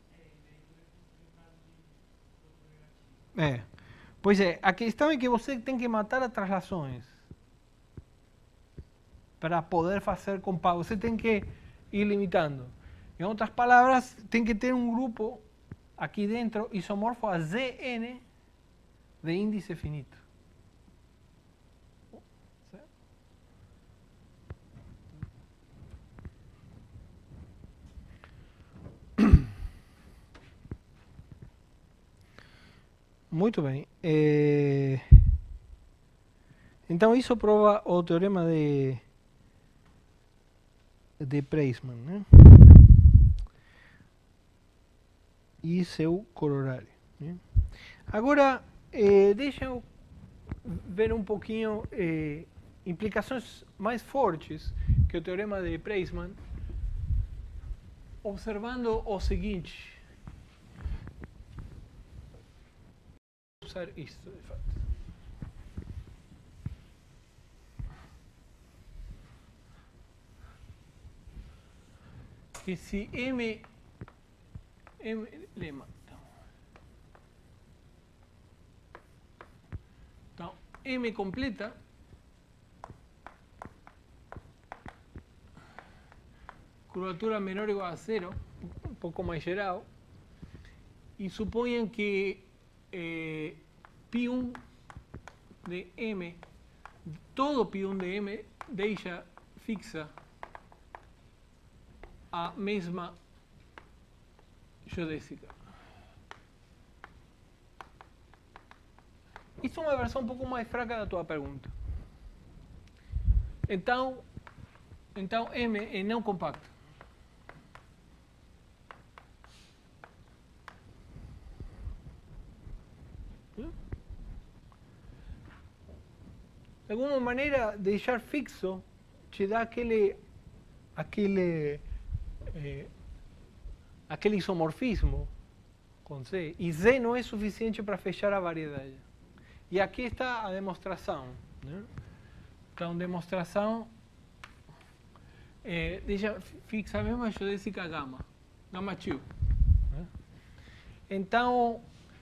Speaker 1: Pois é, a questão é que você tem que matar as translações para poder fazer compacto. Você tem que ir limitando. Em outras palavras, tem que ter um grupo aqui dentro isomorfo a Zn de índice finito. Muito bem. Então isso prova o teorema de Preissmann, né? E seu corolário, né? Agora, deixa eu ver um pouquinho implicações mais fortes que o teorema de Preissmann, observando o seguinte. Vou usar isto, de fato. Que se M lema. Então, M completa curvatura menor ou igual a 0, um pouco mais geral, e suponham que π1 de M, todo π1 de M deixa fixa a mesma geodésica. isso é uma versão um pouco mais fraca da tua pergunta. Então M é não compacto. De alguma maneira, deixar fixo te dá aquele isomorfismo com Z. E Z não é suficiente para fechar a variedade. E aqui está a demonstração. Né? Então, demonstração. Deixa fixar a mesma geodésica gama. Gama tio. Né? Então,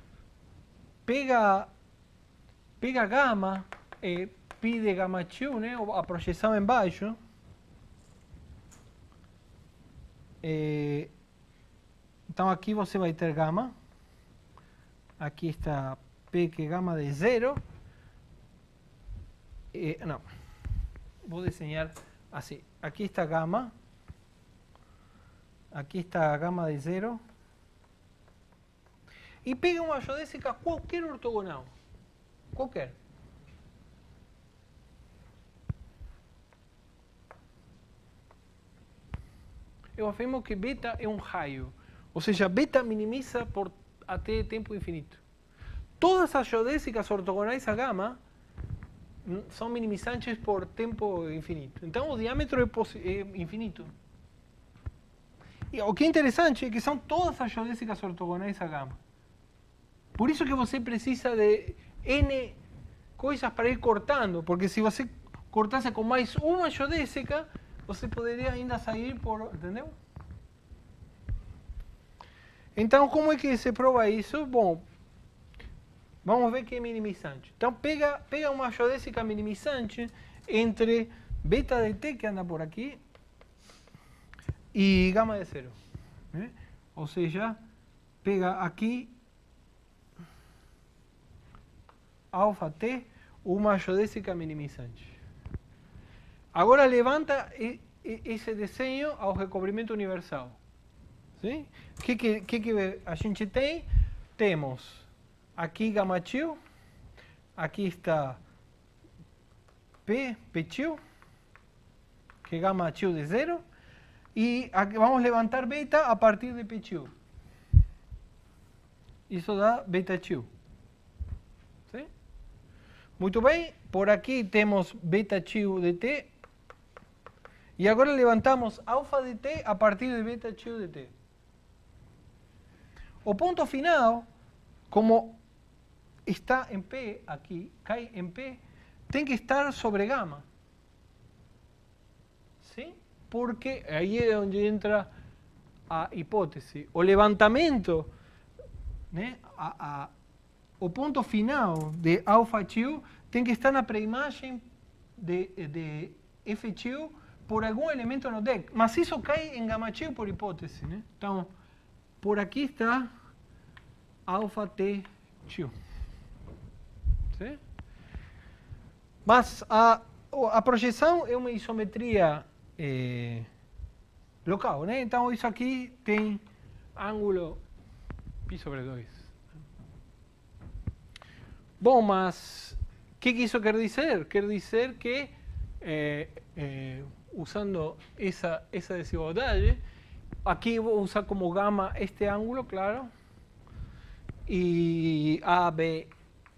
Speaker 1: pega gama, pide gama tio, né? A projeção embaixo. Então aqui você vai ter gama. Aqui está P, que é gama de 0. Não, vou desenhar assim. Aqui está gama. Aqui está a gama de 0. E pega uma geodésica qualquer ortogonal. Qualquer. Eu afirmo que beta é um raio. Ou seja, beta minimiza por até tempo infinito. Todas as geodésicas ortogonais a gama são minimizantes por tempo infinito. Então o diâmetro é infinito. E o que é interessante é que são todas as geodésicas ortogonais a gama. Por isso que você precisa de N coisas para ir cortando. Porque se você cortasse com mais uma geodésica, você poderia ainda sair por... Entendeu? Então, como é que se prova isso? Bom, vamos ver que é minimizante. Então, pega uma geodésica minimizante entre beta de t, que anda por aqui, e gama de 0. Né? Ou seja, pega aqui alfa t, uma geodésica minimizante. Agora levanta esse desenho ao recobrimento universal. Sim? O que a gente tem? Temos aqui gama tio, aqui está P tio, que é gama tio de 0, e aqui vamos levantar beta a partir de P tio. Isso dá beta tio. Sim? Muito bem, por aqui temos beta tio de t. E agora levantamos alfa de t a partir de beta tio de t. O ponto final, como está em P aqui, cai em P, tem que estar sobre gama. ¿Sí? Porque aí é onde entra a hipótese. O levantamento, né, o ponto final de alfa tio tem que estar na pré-imagem de F tio por algum elemento no deck. Mas isso cai em gama tio por hipótese. Né? Então, por aqui está alfa t tio. ¿Sí? Mas a projeção é uma isometria local. Né? Então, isso aqui tem ângulo π sobre 2. Bom, mas o que isso quer dizer? Quer dizer que, usando essa desigualdade, aqui vou usar como gama este ângulo, claro, e A, B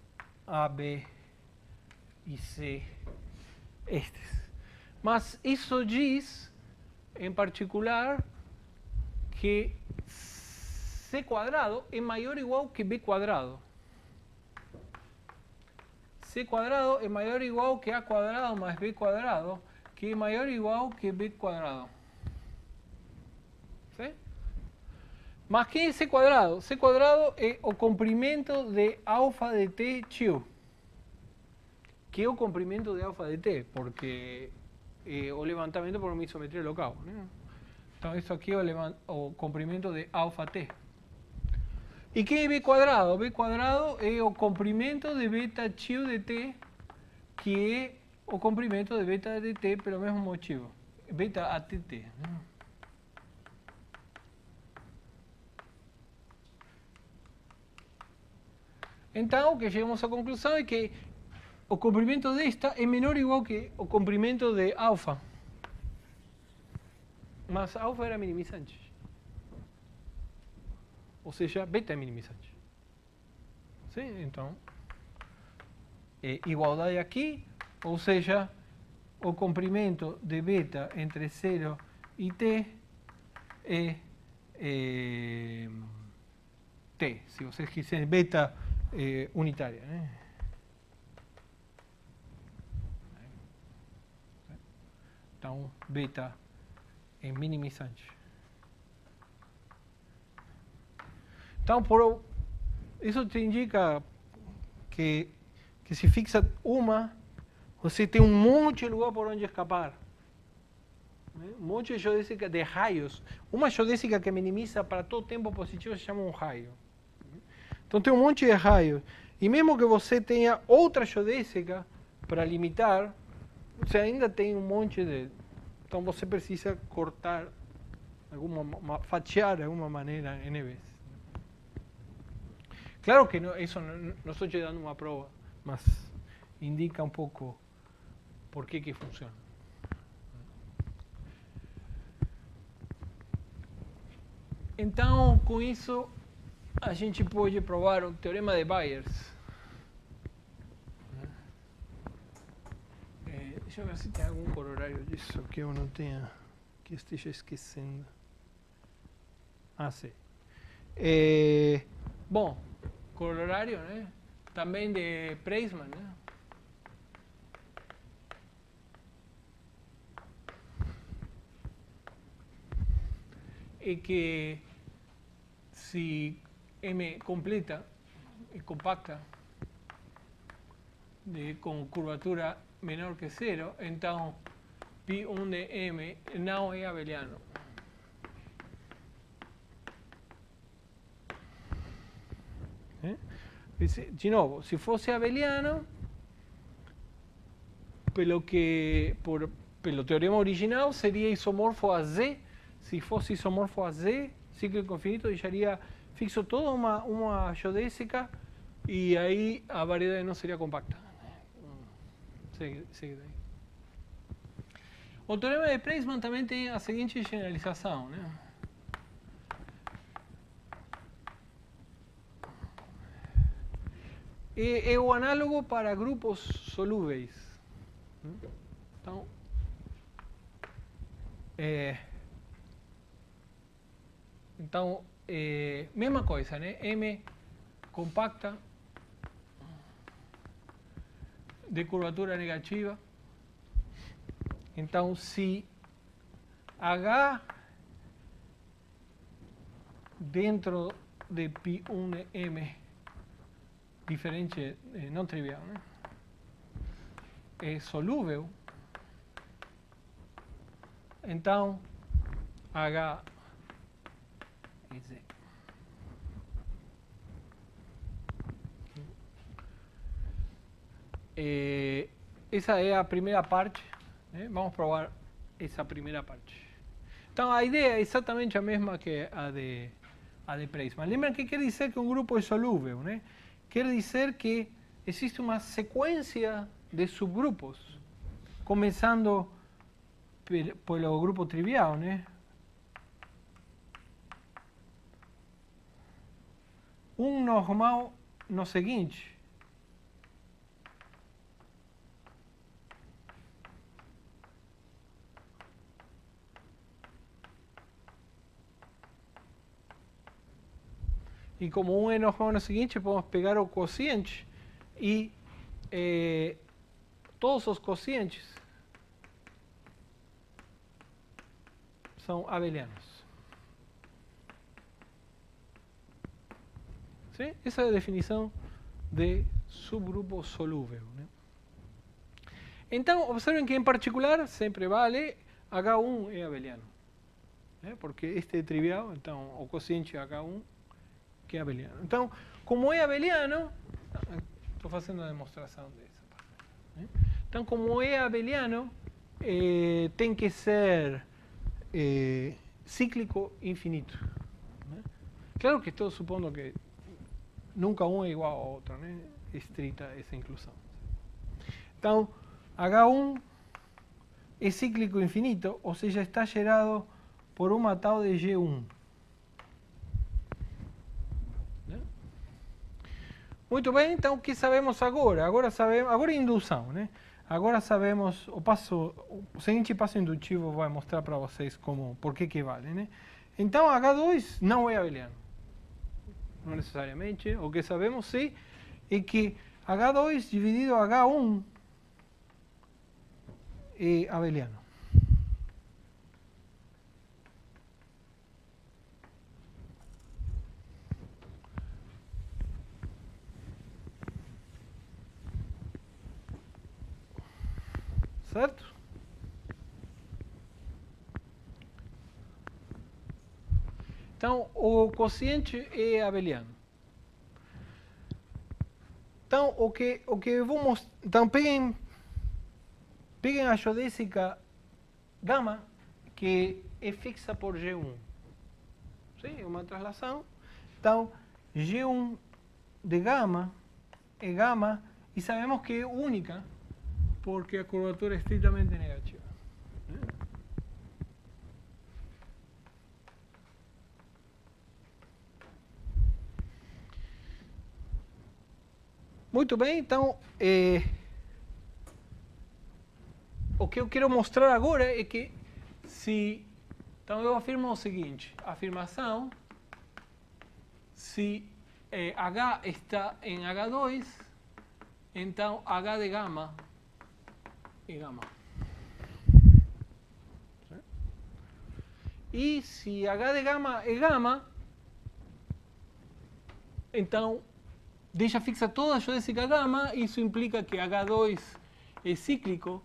Speaker 1: e C estes. Mas isso diz, em particular, que C quadrado é maior ou igual que B quadrado. C quadrado é maior ou igual que A quadrado mais B quadrado, que é maior ou igual que B quadrado. ¿Sí? Mas que é C quadrado? C quadrado é o comprimento de alfa de t tio. Que é o comprimento de alfa de t, porque o levantamento por uma isometria local. Né? Então, isso aqui é o comprimento de alfa t. E que é B quadrado? B quadrado é o comprimento de beta tio de t, que é o comprimento de beta de t pelo mesmo motivo. Beta ATT. Né? Então, o que chegamos à conclusão é que o comprimento desta é menor ou igual que o comprimento de alfa. Mas alfa era minimizante. Ou seja, beta é minimizante. Sim? Então, é igualdade aqui, ou seja, o comprimento de beta entre 0 e t é t, se vocês quiserem, beta unitária. Né? Então, beta é minimizante. Então, isso te indica que se fixa uma, você tem um monte de lugar por onde escapar. Um monte de geodésica de raios. Uma geodésica que minimiza para todo tempo positivo se chama um raio. Então tem um monte de raios. E mesmo que você tenha outra geodésica para limitar, você ainda tem um monte de... Então você precisa cortar, fatiar de alguma maneira N vezes. Claro que não, isso não estou te dando uma prova, mas indica um pouco por que funciona. Então, com isso, a gente pode provar o teorema de Bayes. Deixa eu ver se tem algum corolário disso que eu não tenha, que esteja esquecendo. Ah, sim. Bom, corolário, né? Também de Preissmann, né? É que se M completa e compacta com curvatura menor que 0, então P1 de M não é abeliano. De novo, se fosse abeliano, pelo teorema original, seria isomorfo a Z. Se fosse isomorfo a Z, cíclico infinito, deixaria fixo toda uma geodésica e aí a variedade não seria compacta. Segue daí. O teorema de Preissmann também tem a seguinte generalização, né? É o análogo para grupos solúveis. Então, mesma coisa, né? M compacta de curvatura negativa. Então, se H dentro de P1 de M diferente, não trivial, né? É solúvel, então H é Z. Essa é a primeira parte, né? Vamos provar essa primeira parte. Então a ideia é exatamente a mesma que a de Preissmann. Lembram que quer dizer que um grupo é solúvel, né? Quer dizer que existe uma sequência de subgrupos, começando pelo grupo trivial, né? Um normal no seguinte. E como um é normal no seguinte, podemos pegar o quociente e todos os quocientes são abelianos. ¿Sí? Essa é a definição de subgrupo solúvel, né? Então, observen que em particular sempre vale H1 é abeliano, né? Porque este é trivial, então o quociente H1 que é abeliano. Então, como é abeliano, estou fazendo a demonstração dessa parte, né? Então, como é abeliano, tem que ser cíclico infinito, né? Claro que estou supondo que nunca um é igual ao outro, né? Estrita essa inclusão. Então, H1 é cíclico infinito, ou seja, está gerado por uma tal de G1. Né? Muito bem, então o que sabemos agora? Agora é indução, né? Agora sabemos o seguinte passo indutivo vai mostrar para vocês por que vale, né? Então H2 não é abeliano. Não necessariamente. O que sabemos sim é que H2 dividido H1 é abeliano. Certo? Então, o quociente é abeliano. Então, o que eu vou mostrar... Então, peguem a geodésica gama, que é fixa por G1. Sim, é uma translação. Então, G1 de gama é gama, e sabemos que é única, porque a curvatura é estritamente negativa. Muito bem, então, o que eu quero mostrar agora é que então eu afirmo o seguinte, afirmação, se H está em H2, então H de gama é gama. E se H de gama é gama, então deixa fixa toda a geodésica gama, isso implica que H2 é cíclico,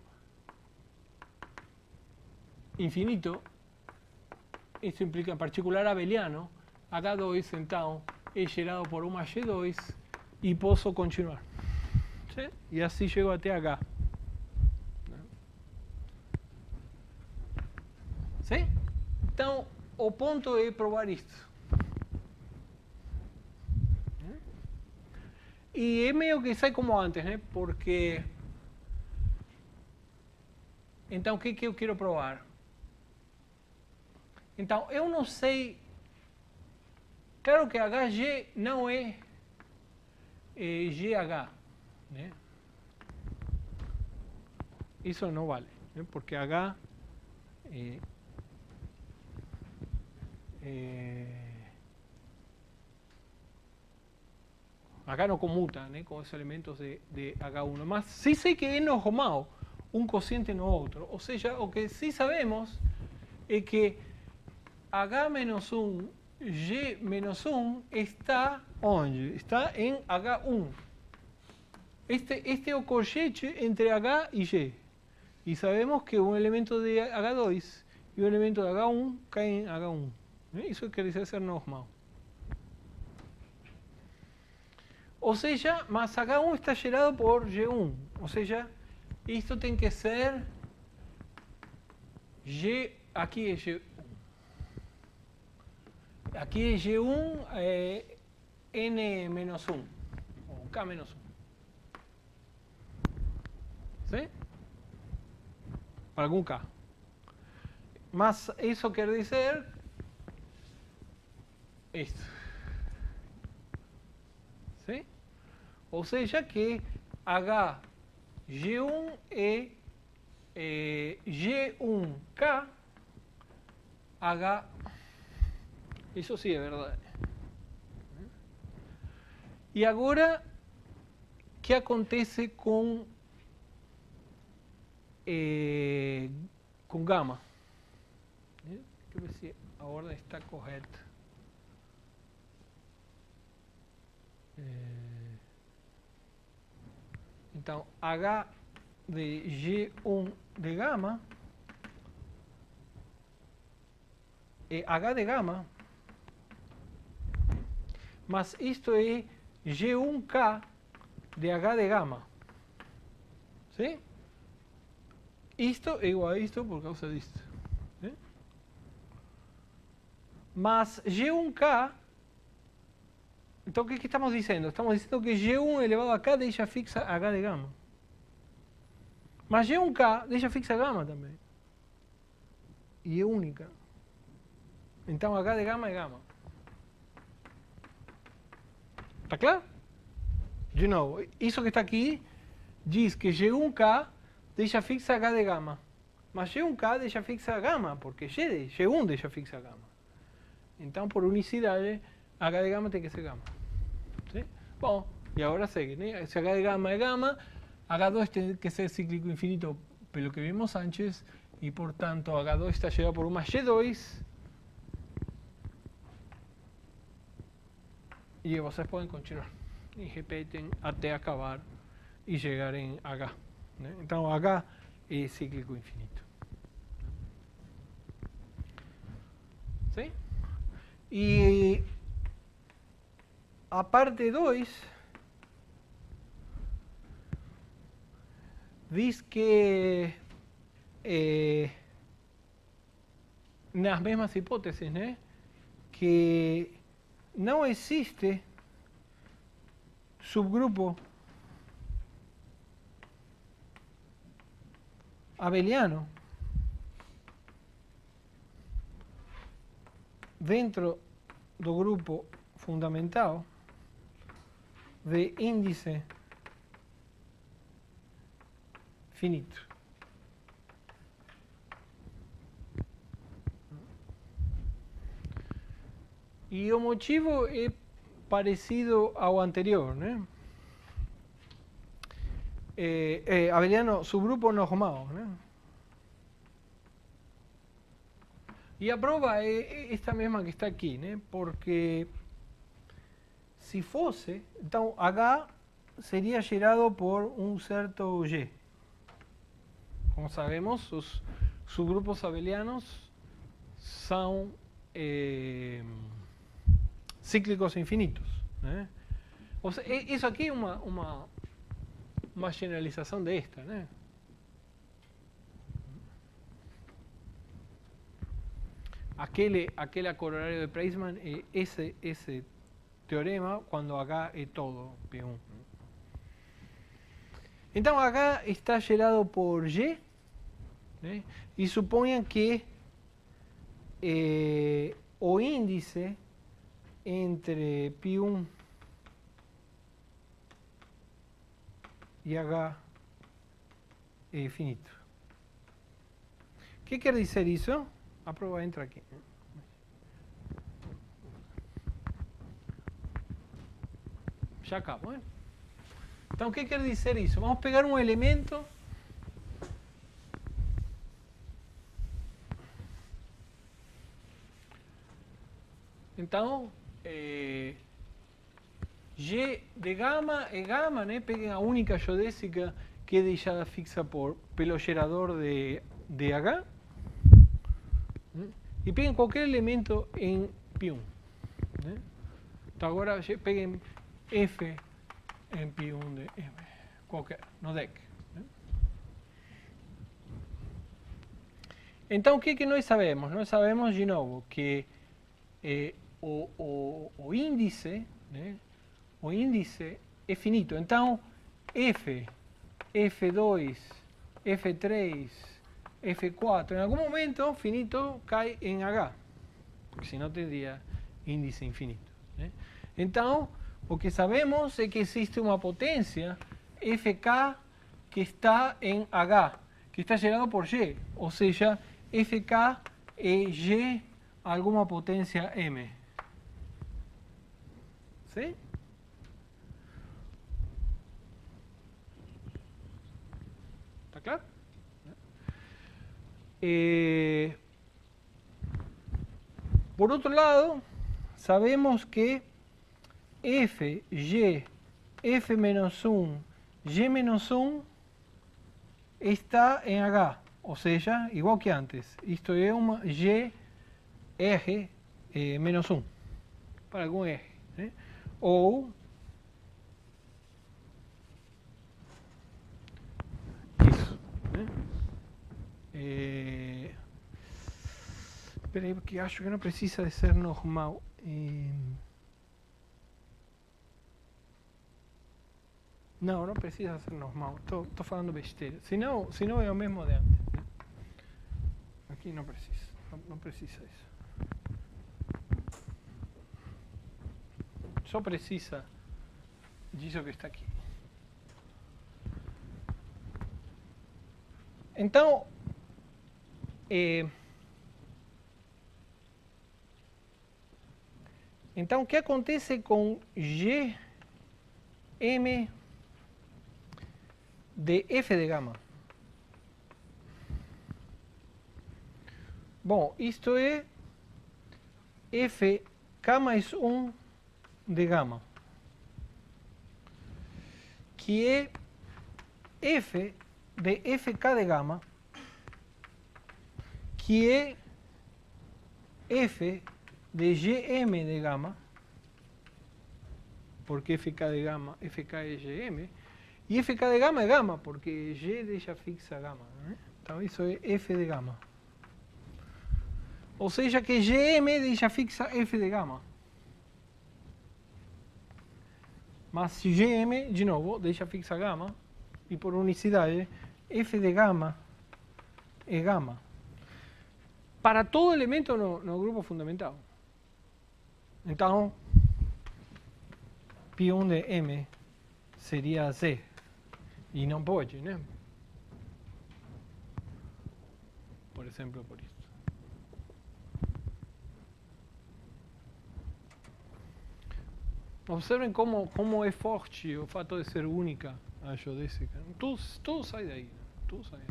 Speaker 1: infinito, isso implica em particular abeliano, H2 então é gerado por uma G2 e posso continuar. ¿Sí? E assim chego até H. ¿Sí? Então, o ponto é provar isto. E é meio que sai como antes, né? Porque... Então, o que eu quero provar? Então, eu não sei... Claro que HG não é GH, né? Isso não vale, né? Porque H H não comuta, né, com os elementos de H1, mas sim sei que é normal um quociente no outro. Ou seja, o que sim sabemos é que H menos 1, G menos 1 está onde? Está em H1. Este é o cochete entre H e G. E sabemos que um elemento de H2 e um elemento de H1 caem em H1. Isso quer dizer ser normal. Ou seja, mas H1 está gerado por G1. Ou seja, isto tem que ser G, aqui é G1. Aqui é G1 N menos 1, ou K menos 1. ¿Sí? Algum K. Mas isso quer dizer isto. ¿Sí? Ou seja que H G1 é G1K H. Isso sim é verdade. E agora, o que acontece com gama? Deixa eu ver se a ordem está correta. Então, H de G1 de gama é H de gama, mas isto é G1K de H de gama. ¿Sí? Isto é igual a isto por causa disto. ¿Sí? Mas G1K Então, ¿qué estamos diciendo? Estamos diciendo que Y1 elevado a K de ella fixa H de gamma. Más Y1K de ella fixa gamma también. Y es única. Entonces, H de gamma es gamma. ¿Está claro? De novo, isso que está aqui diz que Y1K deixa fixa H de gamma. Mas Y1K deixa fixa gama, porque Y1 deixa fixa gama. Então, por unicidade, H de gamma tem que ser gama. ¿Sí? Bom, e agora segue. Né? Se H de gamma é gama, H2 tem que ser cíclico infinito pelo que vimos antes, e portanto H2 está llegado por uma Y2, e vocês podem continuar. E repetem até acabar e chegar em H. Né? Então, H é cíclico infinito. ¿Sí? E a parte 2 diz que nas mesmas hipóteses, né, que não existe subgrupo abeliano dentro do grupo fundamental de índice finito. E o motivo é parecido ao anterior, né? Abeliano, subgrupo normal, né? E a prova é esta mesma que está aqui, né? Porque se fosse, então H seria gerado por um certo Y. Como sabemos, os subgrupos abelianos são cíclicos infinitos, né? O sea, isso aqui é uma generalização desta, né? Aquele corolário de Preissmann é esse teorema quando H é todo P1. Então, H está gerado por Y, né? E suponham que o índice entre P1 e H é finito. O que quer dizer isso? A prova entra aqui. Já acabo, hein? Então, o que quer dizer isso? Vamos pegar um elemento então, Y de gamma é gamma, né? Peguem a única geodésica que é deixada fixa pelo gerador de H. E peguem qualquer elemento em P1. Né? Então agora peguem F em P1 de M. Qualquer, no deck. Né? Então o que nós sabemos? Nós sabemos de novo que o índice, né? O índice é finito. Então F, F2, F3, F4, en algún momento finito cae en H, porque si no tendría índice infinito. Entonces, lo que sabemos es que existe una potencia Fk que está en H, que está llegado por Y, o sea, Fk es Y a alguna potencia M. ¿Sí? ¿Está claro? Por otro lado, sabemos que F, Y, F menos 1, Y menos 1 está en H, o sea, igual que antes. Esto es una Y eje menos 1, para algún eje. O isso. Espera aí, porque acho que não precisa de ser normal. Não, não precisa ser normal. Estou falando besteira. Se não é o mesmo de antes. Né? Aqui não precisa. Não precisa isso. Só precisa disso que está aqui. Então, o que acontece com Gm de f de gama? Bom, isto é f k mais 1 de gama, que é f de fk de gama, que é f de gm de gama, porque fk de gama, fk é gm, e fk de gama é gama, porque g deixa fixa gama. Né? Então isso é f de gama. Ou seja que gm deixa fixa f de gama. Mas se gm, de novo, deixa fixa gama, e por unicidade, f de gama é gama. Para todo elemento no grupo fundamental. Então, π1 de m seria z. E não pode, né? Por exemplo, por isso. Observem como é forte o fato de ser única a geodésica. Tudo sai daí. Né? Tudo sai daí.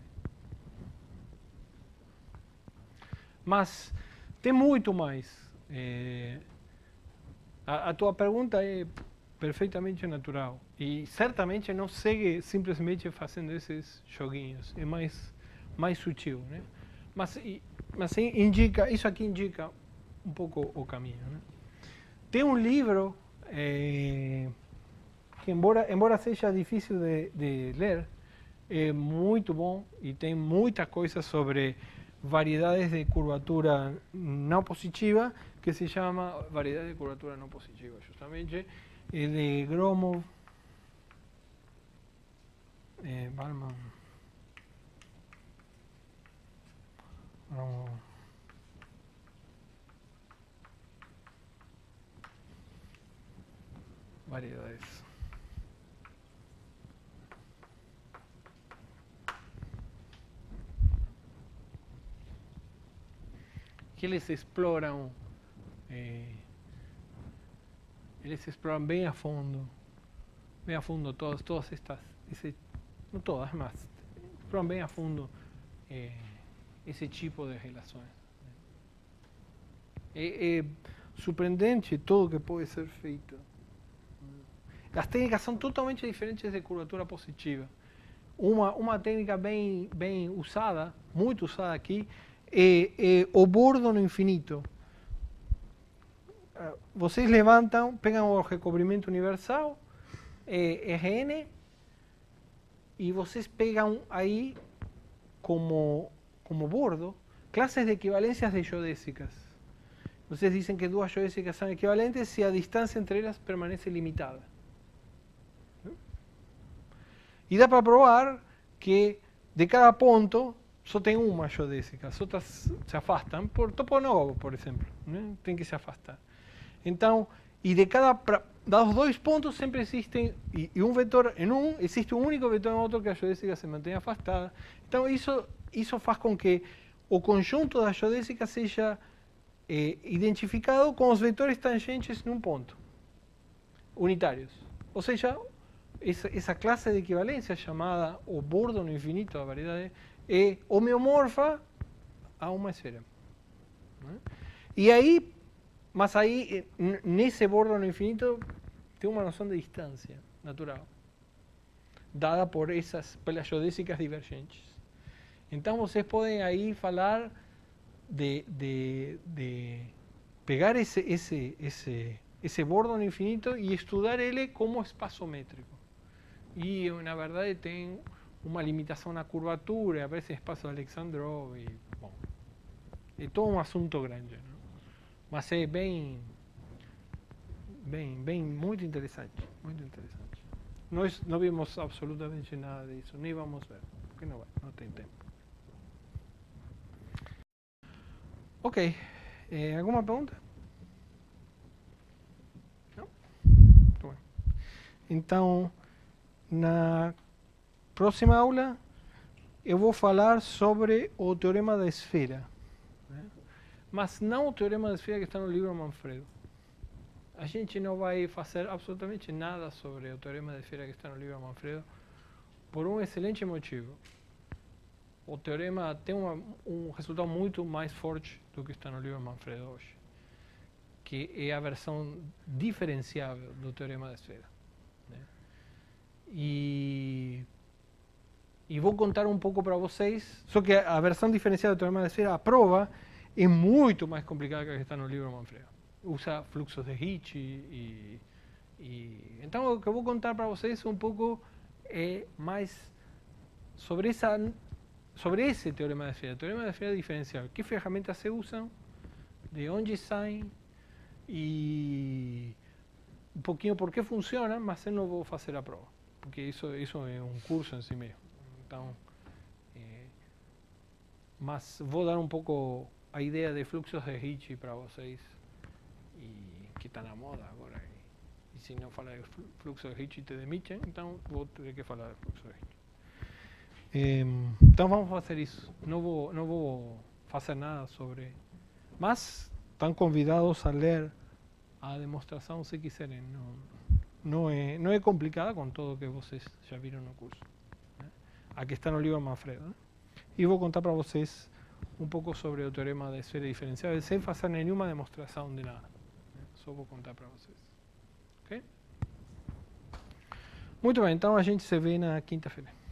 Speaker 1: Mas tem muito mais. A tua pergunta é perfeitamente natural. E certamente não segue simplesmente fazendo esses joguinhos. É mais sutil. Né? Mas indica, isso aqui indica um pouco o caminho. Né? Tem um livro que embora seja difícil de ler, é muito bom e tem muita coisa sobre variedades de curvatura não positiva, que se chama variedade de curvatura não positiva, justamente, de Gromov, Ballman, variedades. Que eles exploram bem a fundo todas estas, não todas, mas exploram bem a fundo esse tipo de relações. É surpreendente tudo que pode ser feito. As técnicas são totalmente diferentes de curvatura positiva. Uma técnica bem usada, muito usada aqui, é o bordo no infinito. Vocês levantam, pegam o recobrimento universal, Rn, e vocês pegam aí como bordo classes de equivalências de geodésicas. Vocês dizem que duas geodésicas são equivalentes se a distância entre elas permanece limitada. E dá para provar que de cada ponto só tem uma geodésica, as outras se afastam, por toponovo, por exemplo, né? Tem que se afastar. Então, e dos dois pontos sempre existem, e um vetor existe um único vetor em outro que a geodésica se mantém afastada. Então, isso faz com que o conjunto da geodésica seja identificado com os vetores tangentes num ponto, unitários. Ou seja, essa classe de equivalência chamada o bordo no infinito da variedade é homeomorfa a uma esfera. Né? E aí, mas aí, nesse bordo no infinito, tem uma noção de distância natural, dada pelas geodésicas divergentes. Então, vocês podem aí falar de pegar esse bordo no infinito e estudar ele como espaço métrico. E, na verdade, tem uma limitação na curvatura, aparece espaço de Alexandrov, e, bom, é todo um assunto grande, não? Mas é muito interessante, muito interessante. Não vimos absolutamente nada disso, nem vamos ver, porque não tem tempo. Ok, alguma pergunta? Não? Muito bem. Então, na próxima aula, eu vou falar sobre o teorema da esfera, né? Mas não o teorema da esfera que está no livro Manfredo. A gente não vai fazer absolutamente nada sobre o teorema da esfera que está no livro Manfredo, por um excelente motivo. O teorema tem um resultado muito mais forte do que está no livro Manfredo hoje, que é a versão diferenciável do teorema da esfera, né? E vou contar um pouco para vocês, só que a versão diferenciada do teorema da esfera, a prova, é muito mais complicada que a que está no livro Manfredo. Usa fluxos de Ricci então o que eu vou contar para vocês um pouco mais sobre esse teorema da esfera. O teorema da esfera diferencial. Que ferramentas se usam, de onde saem e um pouquinho por que funciona, mas eu não vou fazer a prova, porque isso é um curso em si mesmo. Então, mas vou dar um pouco a ideia de fluxos de Ricci para vocês, que está na moda agora. E se não falar de fluxo de Ricci te demitem, então vou ter que falar de fluxo de Ricci. Então vamos fazer isso. Não vou fazer nada sobre. Mas estão convidados a ler a demonstração se quiserem. Não é complicada com tudo que vocês já viram no curso, né? Aqui está no livro Manfredo, né? E vou contar para vocês um pouco sobre o teorema da esfera diferencial, sem fazer nenhuma demonstração de nada, né? Só vou contar para vocês. Ok? Muito bem, então a gente se vê na quinta-feira.